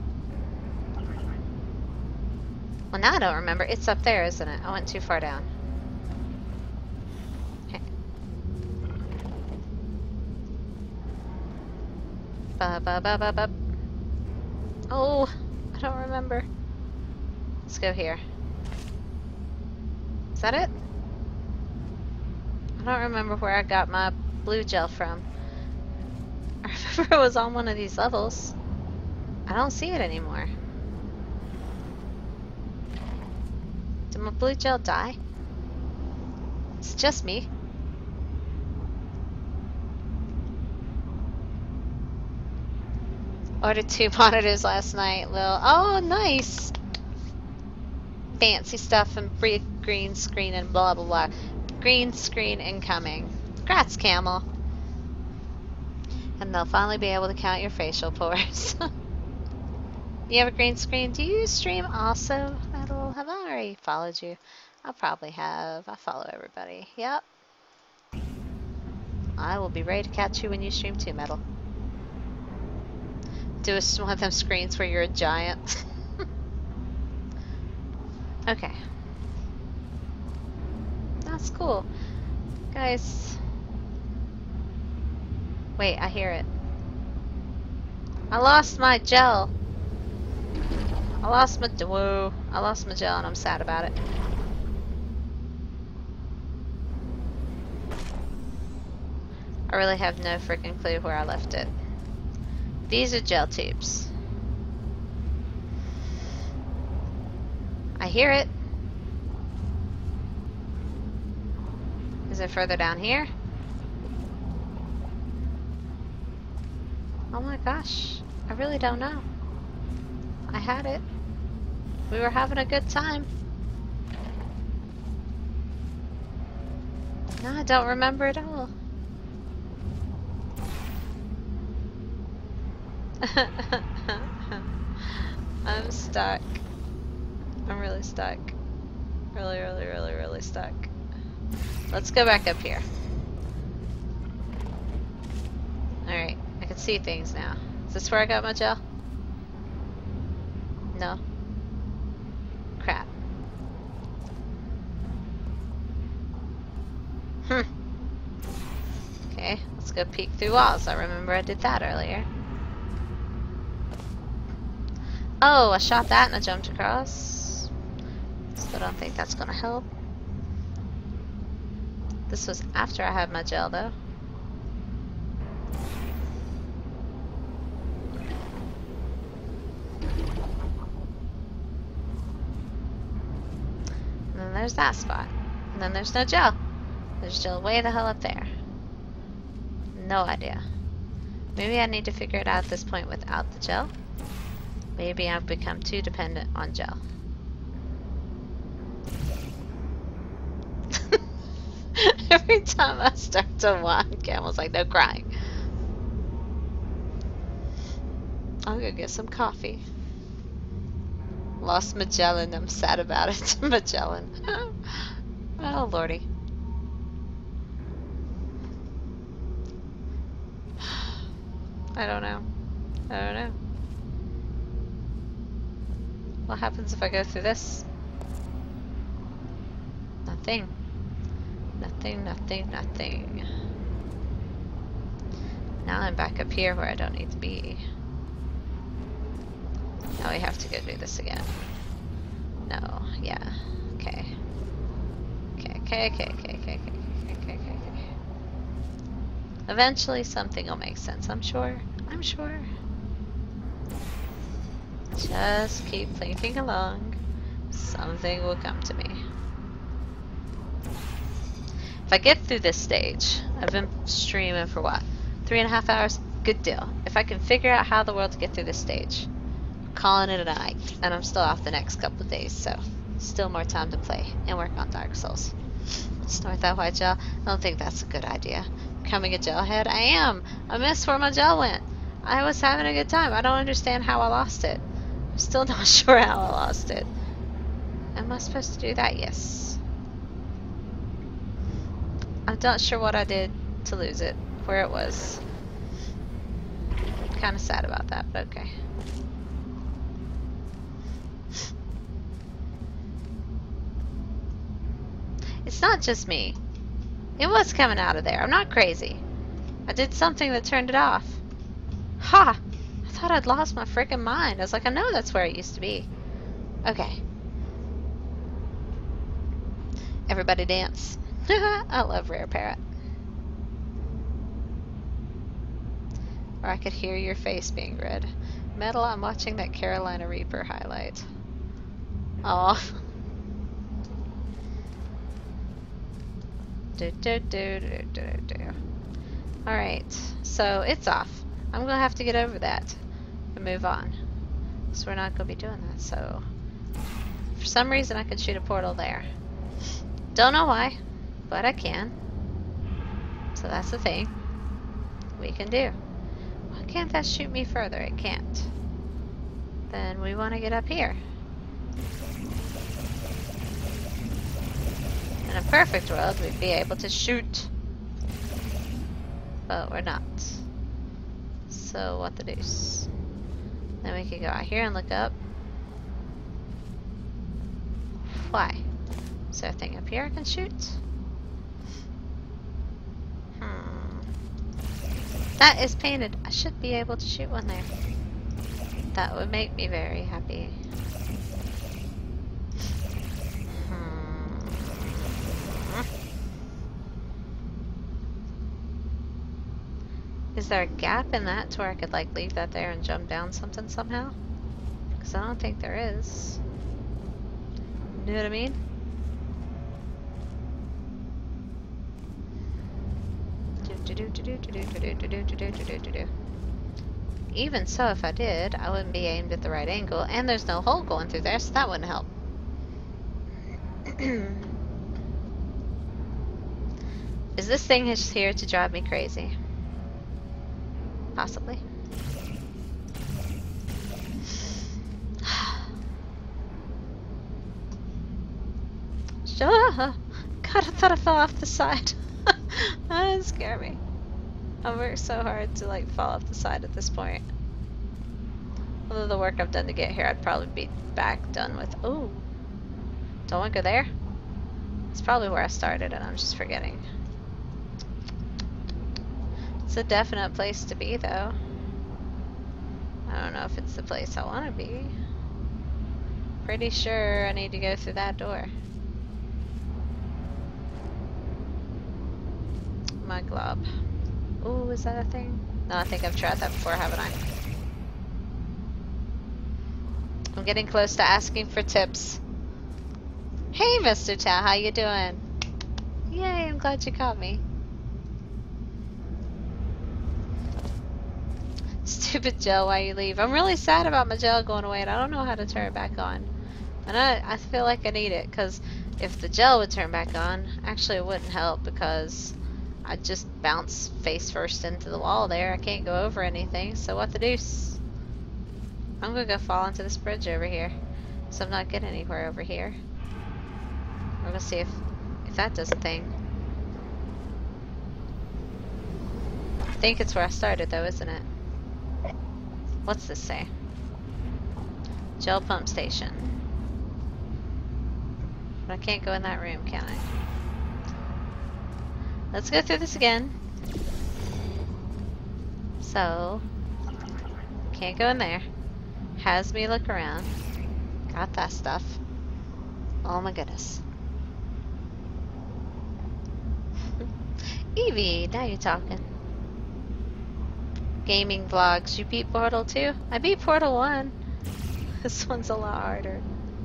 now I don't remember. It's up there, isn't it? I went too far down. Okay. Oh, I don't remember. Let's go here. Is that it? I don't remember where I got my blue gel from. I remember it was on one of these levels. I don't see it anymore. Did my blue gel die? It's just me. Ordered 2 monitors last night, Lil. Oh, nice! Fancy stuff and free green screen and blah blah blah. Green screen incoming. Congrats, Camel. And they'll finally be able to count your facial pores. You have a green screen? Do you stream also, Metal? Have I already followed you? I probably have. I follow everybody. Yep. I will be ready to catch you when you stream too, Metal. Do one of them screens where you're a giant. Okay. That's cool. Guys. Wait, I hear it. I lost my gel. I lost my whoa. I lost my gel and I'm sad about it. I really have no freaking clue where I left it. These are gel tubes. I hear it. Is it further down here? Oh my gosh. I really don't know. I had it. We were having a good time. No, I don't remember at all. I'm stuck. I'm really stuck. Really stuck. Let's go back up here. Alright, I can see things now. Is this where I got my gel? No. Crap. Okay, let's go peek through walls. I remember I did that earlier. Oh, I shot that and I jumped across. Still don't think that's gonna help. This was after I had my gel though. And then there's that spot. And then there's no gel. There's gel way the hell up there. No idea. Maybe I need to figure it out at this point without the gel. Maybe I've become too dependent on gel. Every time I start to whine, Camel's like, no crying. I'm gonna get some coffee. Lost Magellan, I'm sad about it. Magellan. Oh lordy. I don't know. I don't know. What happens if I go through this? Nothing. Nothing. Now I'm back up here where I don't need to be. Now we have to go do this again. No, yeah. Okay. Okay. Eventually something will make sense, I'm sure. Just keep thinking along. Something will come to me. If I get through this stage, I've been streaming for what? 3.5 hours? Good deal. If I can figure out how the world to get through this stage, I'm calling it a night. And I'm still off the next couple of days, so still more time to play and work on Dark Souls. Snort that white gel? I don't think that's a good idea. Becoming a gel head? I am! I missed where my gel went. I was having a good time. I don't understand how I lost it. I'm still not sure how I lost it. Am I supposed to do that? Yes. I'm not sure what I did to lose it, where it was. Kind of sad about that, but okay. It's not just me. It was coming out of there. I'm not crazy. I did something that turned it off. Ha! I thought I'd lost my freaking mind. I was like, I know that's where it used to be. Okay. Everybody dance. I love Rare Parrot. Or I could hear your face being read. Metal, I'm watching that Carolina Reaper highlight. Aw. Alright, so it's off. I'm gonna have to get over that and move on. So we're not gonna be doing that, so for some reason I can shoot a portal there. Don't know why, but I can. So that's the thing we can do. Why can't that shoot me further? It can't. Then we want to get up here. In a perfect world, we'd be able to shoot. But we're not. So what the deuce? Then we could go out here and look up. Why? Is there a thing up here I can shoot? That is painted. I should be able to shoot one there. That would make me very happy. Is there a gap in that to where I could like leave that there and jump down something somehow? Because I don't think there is. You know what I mean? Even so, if I did, I wouldn't be aimed at the right angle, and there's no hole going through there, so that wouldn't help. Is this thing just here to drive me crazy? Possibly. God, I thought I fell off the side. That scared me. I worked so hard to like fall off the side at this point. Although the work I've done to get here, I'd probably be back done with. Oh, don't want to go there? It's probably where I started and I'm just forgetting. It's a definite place to be though. I don't know if it's the place I want to be. Pretty sure I need to go through that door. My glob. Ooh, is that a thing? No, I think I've tried that before, haven't I? I'm getting close to asking for tips. Hey, Mr. Tao, how you doing? Yay, I'm glad you caught me. Stupid gel, why you leave? I'm really sad about my gel going away and I don't know how to turn it back on. And I feel like I need it, because if the gel would turn back on, actually it wouldn't help because I'd just bounce face first into the wall there. I can't go over anything, so what the deuce? I'm gonna go fall into this bridge over here. So I'm not getting anywhere over here. We're gonna see if that does a thing. I think it's where I started though, isn't it? What's this say? Gel pump station. But I can't go in that room, can I? Let's go through this again. So, can't go in there. Has me look around. Got that stuff. Oh my goodness. Evie, now you're talking. Gaming vlogs. You beat Portal 2? I beat Portal 1. This one's a lot harder.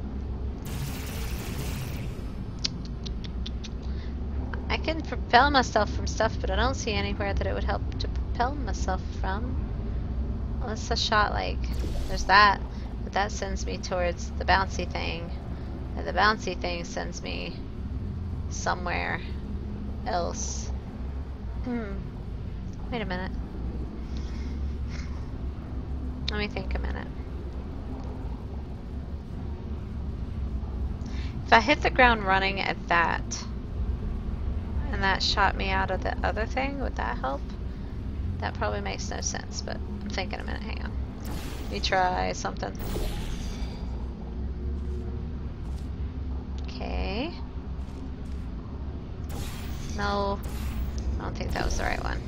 I can propel myself from stuff, but I don't see anywhere that it would help to propel myself from. What's a shot like? There's that, but that sends me towards the bouncy thing, and the bouncy thing sends me somewhere else. Wait a minute. Let me think a minute. If I hit the ground running at that, and that shot me out of the other thing, would that help? That probably makes no sense, but I'm thinking a minute, hang on. Let me try something. Okay. No, I don't think that was the right one.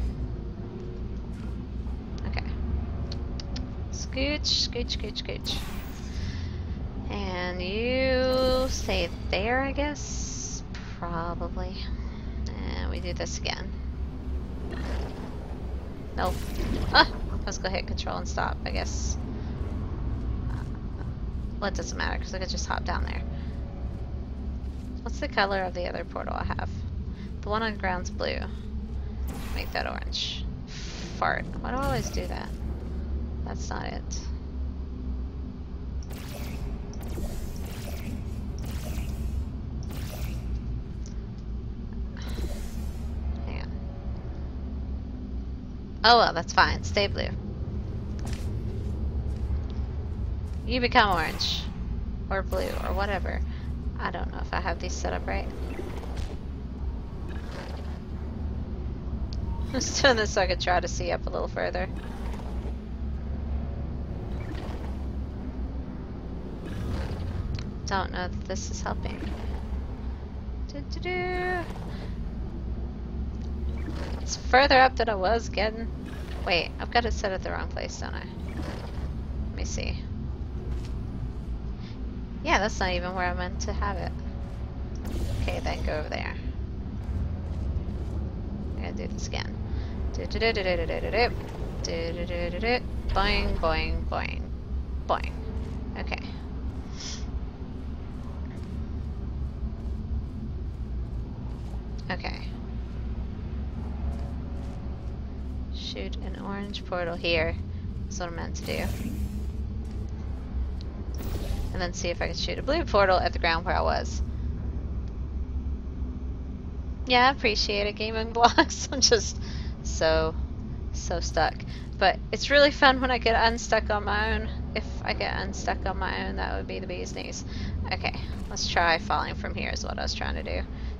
Okay. Scooch, scooch, scooch, scooch. And you stay there, I guess? Probably. And we do this again. Nope. Ah! Let's go hit control and stop, I guess. Well, it doesn't matter because I could just hop down there. What's the color of the other portal I have? The one on ground's blue. Make that orange. Fart. Why do I always do that? That's not it. Oh well, that's fine. Stay blue. You become orange. Or blue, or whatever. I don't know if I have these set up right. I'm just doing this so I could try to see up a little further. Don't know that this is helping. It's further up than I was getting. Wait, I've got it set at the wrong place, don't I? Let me see. Yeah, that's not even where I meant to have it. Okay, then go over there. I'm gonna do this again. Do-do-do-do-do-do-do-do. Do-do-do-do-do. Boing, boing, boing. Boing. Okay. Okay. Shoot an orange portal here. That's what I'm meant to do. And then see if I can shoot a blue portal at the ground where I was. Yeah, I appreciate it, gaming blocks. I'm just so stuck. But it's really fun when I get unstuck on my own. If I get unstuck on my own, that would be the bee's knees. Okay, let's try falling from here is what I was trying to do.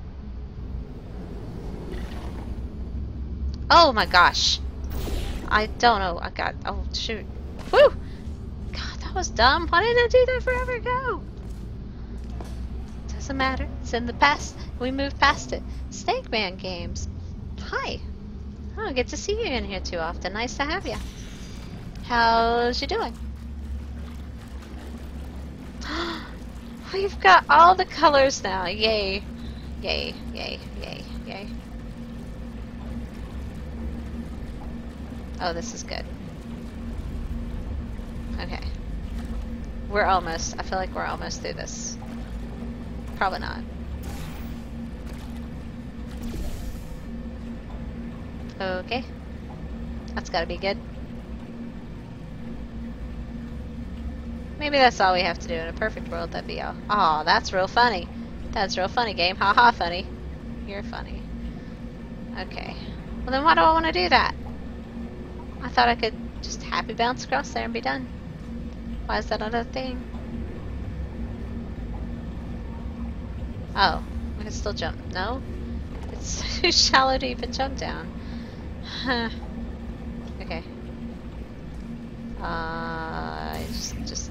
Oh my gosh. I don't know. I got... Oh, shoot. Woo! God, that was dumb. Why didn't I do that forever ago? Doesn't matter. It's in the past. We moved past it. Snake Man Games. Hi. I don't get to see you in here too often. Nice to have you. How's you doing? We've got all the colors now. Yay. Yay, yay, yay, yay. Oh, this is good. Okay. We're almost. I feel like we're almost through this. Probably not. Okay. That's gotta be good. Maybe that's all we have to do in a perfect world. That'd be all. Aw, that's real funny. That's real funny, game. Ha ha, funny. You're funny. Okay. Well, then why do I want to do that? I thought I could just happy bounce across there and be done. Why is that not a thing? Oh, I can still jump. No? It's too shallow to even jump down. Huh. Okay. Just...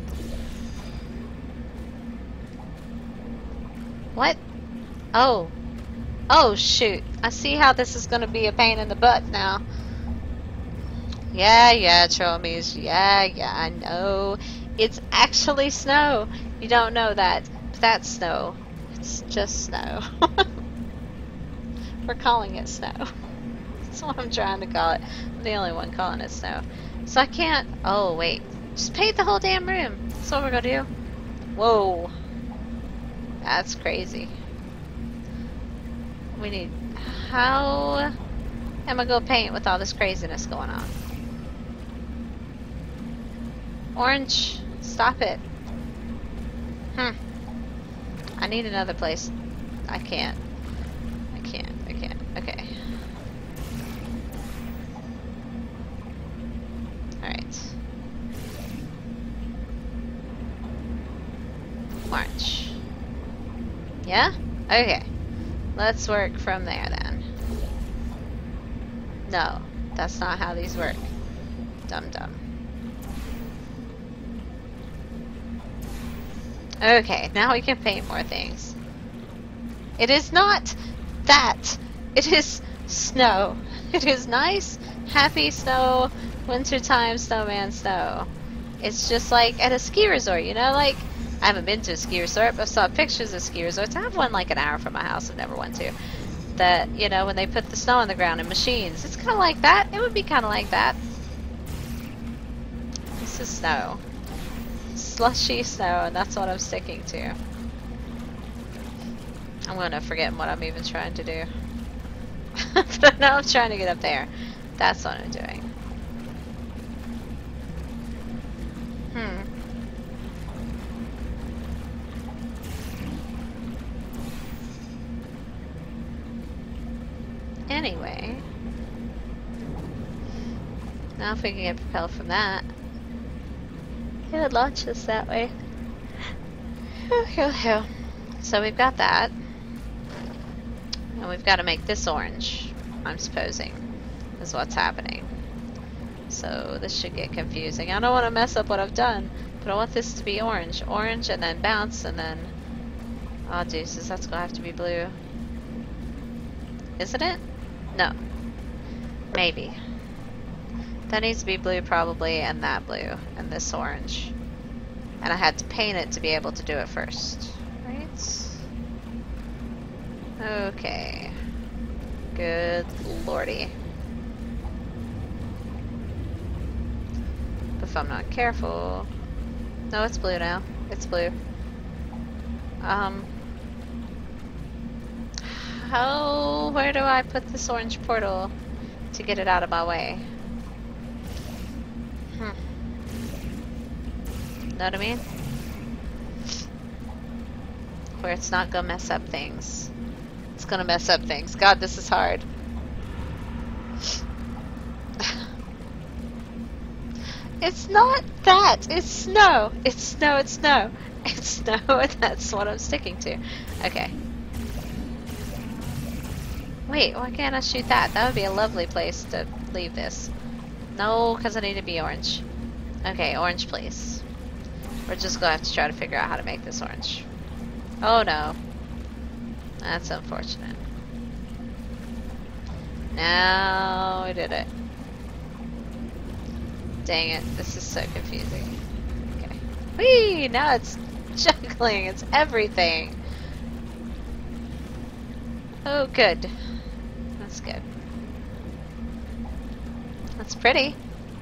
What? Oh. Oh, shoot. I see how this is gonna be a pain in the butt now. Yeah, Tromies. Yeah, I know. It's actually snow. You don't know that. But that's snow. It's just snow. We're calling it snow. That's what I'm trying to call it. I'm the only one calling it snow. So I can't... Oh, wait. Just paint the whole damn room. That's what we're gonna do. Whoa. That's crazy. We need... How am I gonna paint with all this craziness going on? Orange, stop it. I need another place. I can't. Okay. Alright. Orange. Yeah? Okay. Let's work from there then. No, that's not how these work. Dum-dum. Okay, now we can paint more things. It is not that. It is snow. It is nice, happy snow, wintertime snowman snow. It's just like at a ski resort, you know? Like, I haven't been to a ski resort, but I saw pictures of ski resorts. I have one like an hour from my house I've never went to. That, you know, when they put the snow on the ground in machines. It's kind of like that. It would be kind of like that. This is snow. Slushy snow, and that's what I'm sticking to. I'm gonna forget what I'm even trying to do. But now I'm trying to get up there. That's what I'm doing. Anyway. Now if we can get propelled from that. It would launch us that way. So we've got that. And we've got to make this orange, I'm supposing, is what's happening. So this should get confusing. I don't want to mess up what I've done, but I want this to be orange. Orange and then bounce and then... Oh deuces, that's going to have to be blue. Isn't it? No. Maybe. That needs to be blue probably, and that blue, and this orange. And I had to paint it to be able to do it first. Right? Okay. Good lordy. if I'm not careful. No, it's blue now. It's blue. Where do I put this orange portal to get it out of my way? Know what I mean? Where it's not gonna mess up things. It's gonna mess up things. God, this is hard. It's not that. It's snow. It's snow. It's snow. It's snow, and that's what I'm sticking to. Okay. Wait, why can't I shoot that? That would be a lovely place to leave this. No, because I need to be orange. Okay, orange, please. We're just gonna have to try to figure out how to make this orange. Oh no. That's unfortunate. Now we did it. Dang it, this is so confusing. Okay. Whee! Now it's juggling, it's everything. Oh, good. That's good. That's pretty.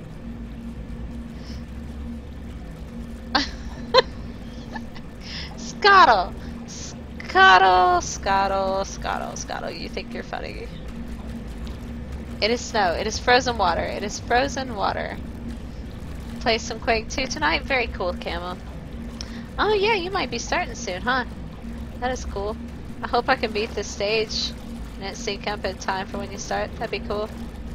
Scottle! Scottle, Scottle, Scottle, Scottle. You think you're funny. It is snow. It is frozen water. It is frozen water. Play some Quake 2 tonight? Very cool, Camo. Oh yeah, you might be starting soon, huh? That is cool. I hope I can beat this stage and it sync up in time for when you start. That'd be cool.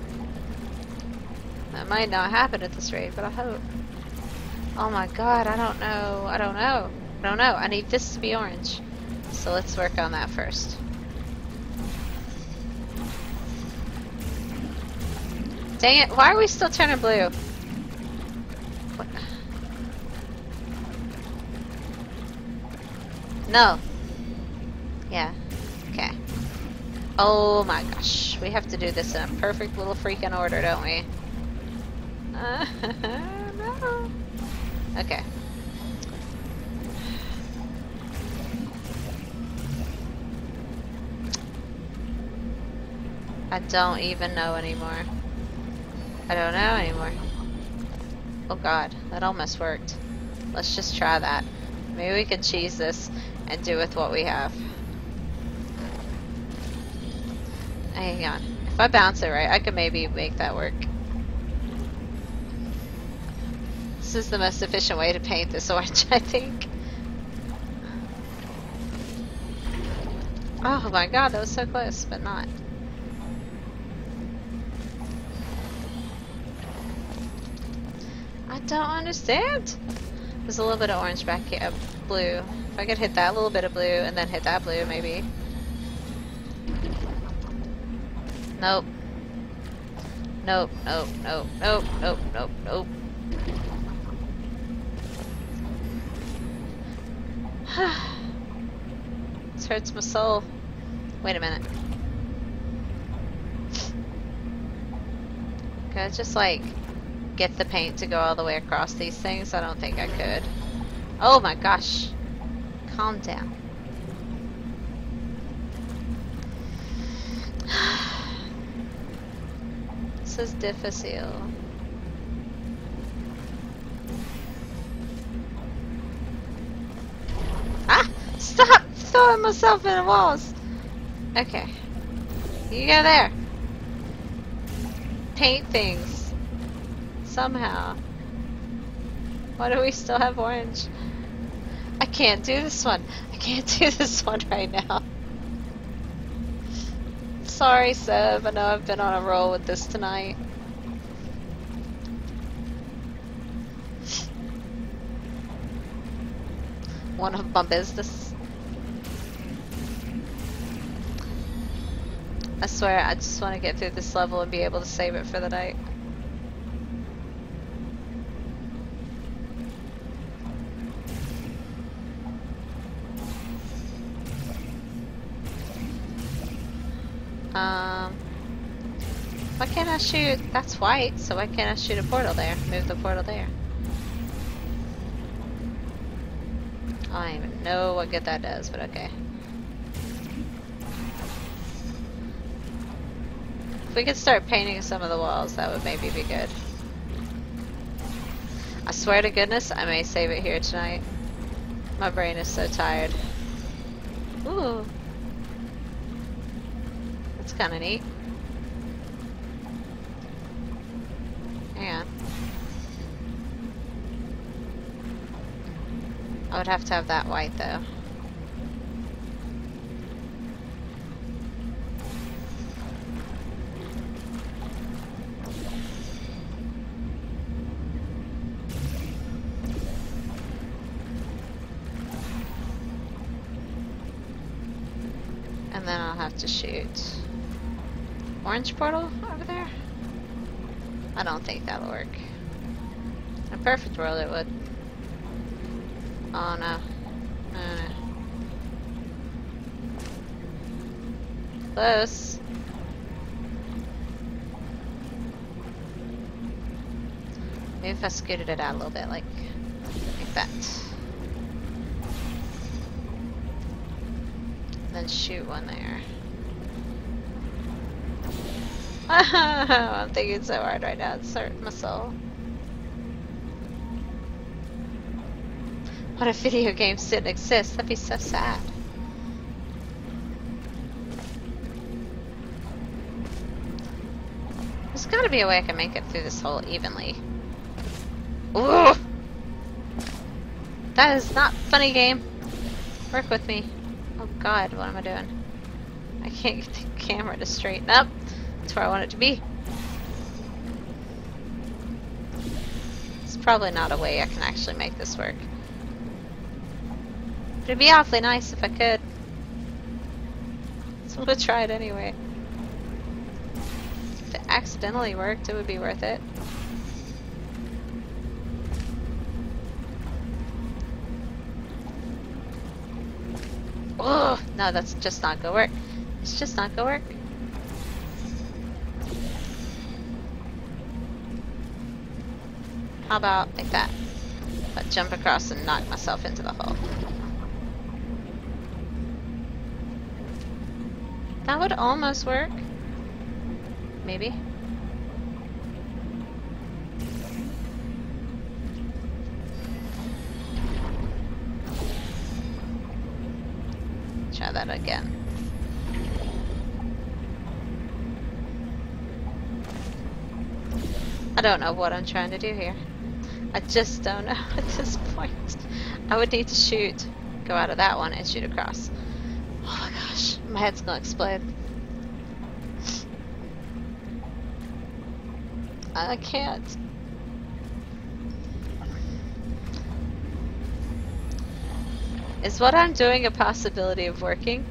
That might not happen at this rate, but I hope. Oh my god, I don't know. I don't know. I don't know. I need this to be orange. So let's work on that first. Dang it, why are we still turning blue? What? No. Yeah. Okay. Oh my gosh. We have to do this in a perfect little freaking order, don't we? No. Okay. I don't even know anymore. I don't know anymore. Oh god, that almost worked. Let's just try that. Maybe we can cheese this and do with what we have. Hang on. If I bounce it right, I could maybe make that work. This is the most efficient way to paint this orange, I think. Oh my god, that was so close, but not. I don't understand. There's a little bit of orange back here, blue. If I could hit that little bit of blue and then hit that blue, maybe. Nope. Nope, nope, nope, nope, nope, nope, nope. This hurts my soul. Wait a minute. Could I just like get the paint to go all the way across these things? I don't think I could. Oh my gosh. Calm down. This is difficult. Ah! Stop throwing myself in the walls! Okay. You go there. Paint things. Somehow. Why do we still have orange? I can't do this one. I can't do this one right now. Sorry, Seb. I know I've been on a roll with this tonight. One of my business. I swear, I just want to get through this level and be able to save it for the night. Why can't I shoot? That's white, so why can't I shoot a portal there? Move the portal there. I don't even know what good that does, but okay. If we could start painting some of the walls, that would maybe be good. I swear to goodness, I may save it here tonight. My brain is so tired. Ooh. That's kind of neat. Hang on. I would have to have that white though. And then I'll have to shoot orange portal over there. I don't think that'll work. In a perfect world it would. Oh no. No, no. Close. Maybe if I scooted it out a little bit, like that. Then shoot one there. I'm thinking so hard right now, it's hurting my soul. What if video games didn't exist? That'd be so sad. There's gotta be a way I can make it through this hole evenly. Ooh! That is not funny, game. Work with me. Oh god, what am I doing? I can't get the camera to straighten up. That's where I want it to be. It's probably not a way I can actually make this work. But it'd be awfully nice if I could. So I'm gonna try it anyway. If it accidentally worked, it would be worth it. Oh no, that's just not gonna work. It's just not gonna work. How about like that? I'll jump across and knock myself into the hole. That would almost work. Maybe. Try that again. I don't know what I'm trying to do here. I just don't know at this point. I would need to shoot, go out of that one and shoot across. Oh my gosh, my head's gonna explode. I can't. Is what I'm doing a possibility of working?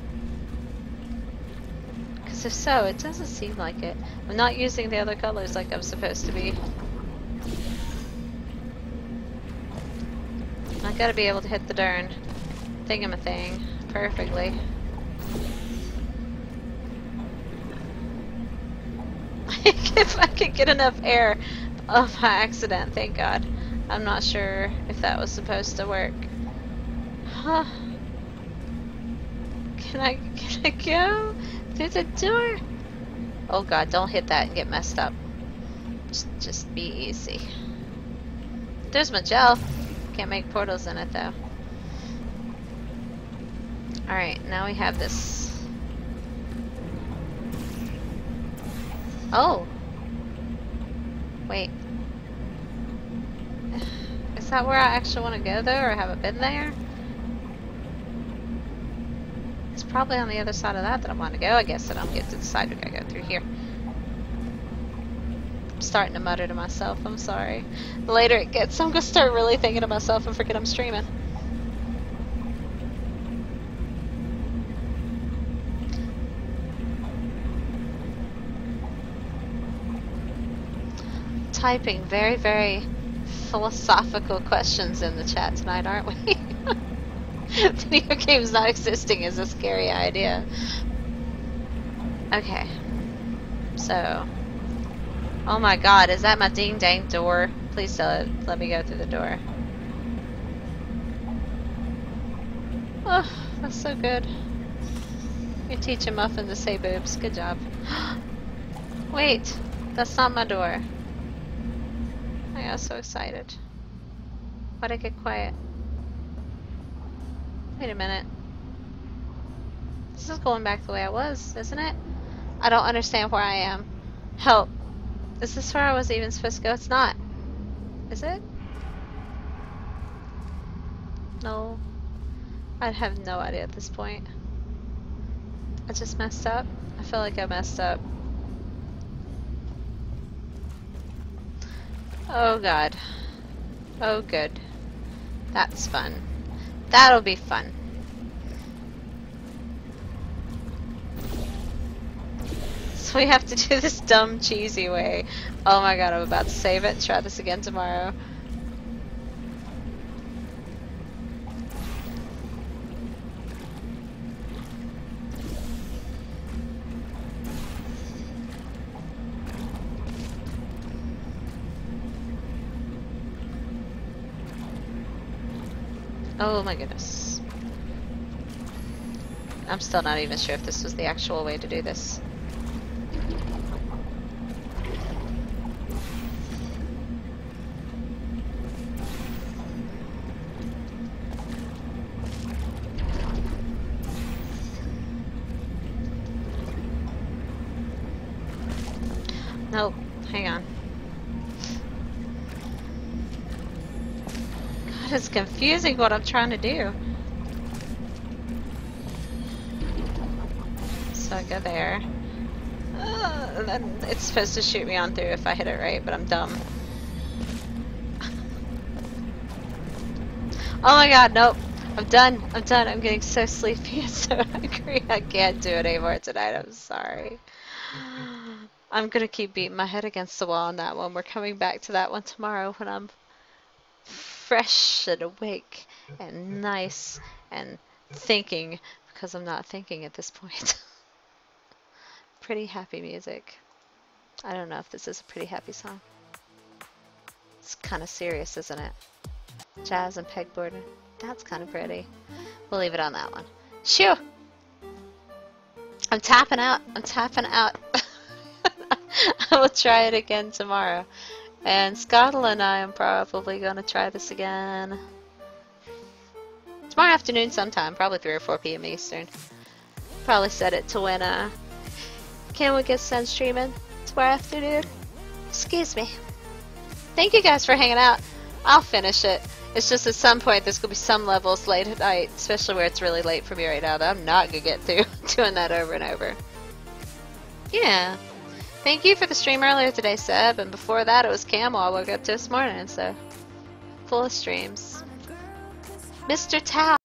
Because if so, it doesn't seem like it. I'm not using the other colors like I'm supposed to be. I gotta be able to hit the darn thingamathing perfectly. If I could get enough air off by accident, thank God. I'm not sure if that was supposed to work. Huh. Can I go through the door? Oh God, don't hit that and get messed up. Just be easy. There's my gel. Can't make portals in it though. Alright, now we have this. Oh! Wait. Is that where I actually want to go though, or have it been there? It's probably on the other side of that I want to go. I guess I don't get to decide we gotta go through here. I'm starting to mutter to myself, I'm sorry. The later it gets, I'm gonna start really thinking to myself and forget I'm streaming. Typing very, very philosophical questions in the chat tonight, aren't we? Video games not existing is a scary idea. Okay. So. Oh my God, is that my ding dang door? Please let me go through the door. Oh, that's so good. You teach a muffin to say boobs. Good job. Wait, that's not my door. I got so excited. Why'd I get quiet? Wait a minute. This is going back the way I was, isn't it? I don't understand where I am. Help. Is this where I was even supposed to go? It's not. Is it? No. I have no idea at this point. I just messed up. I feel like I messed up. Oh god. Oh good. That's fun. That'll be fun. So we have to do this dumb cheesy way. Oh my god, I'm about to save it and try this again tomorrow. Oh my goodness. I'm still not even sure if this was the actual way to do this. Nope, hang on. God, it's confusing what I'm trying to do. So I go there. Then it's supposed to shoot me on through if I hit it right, but I'm dumb. Oh my god, nope. I'm done. I'm done. I'm getting so sleepy and so hungry. I can't do it anymore tonight. I'm sorry. I'm gonna keep beating my head against the wall on that one. We're coming back to that one tomorrow when I'm fresh and awake and nice and thinking, because I'm not thinking at this point. Pretty happy music. I don't know if this is a pretty happy song. It's kind of serious, isn't it? Jazz and pegboard. That's kind of pretty. We'll leave it on that one. Shoo! I'm tapping out. I'm tapping out. I will try it again tomorrow. And Scotland and I am probably going to try this again tomorrow afternoon sometime. Probably 3 or 4 p.m. Eastern. Probably set it to when Kenwood gets done streaming tomorrow afternoon. Excuse me. Thank you guys for hanging out. I'll finish it. It's just at some point there's going to be some levels late at night, especially where it's really late for me right now, that I'm not going to get through doing that over and over. Yeah. Thank you for the stream earlier today, Seb, and before that it was Camel I woke up to this morning, so full of streams. Mr. Tao.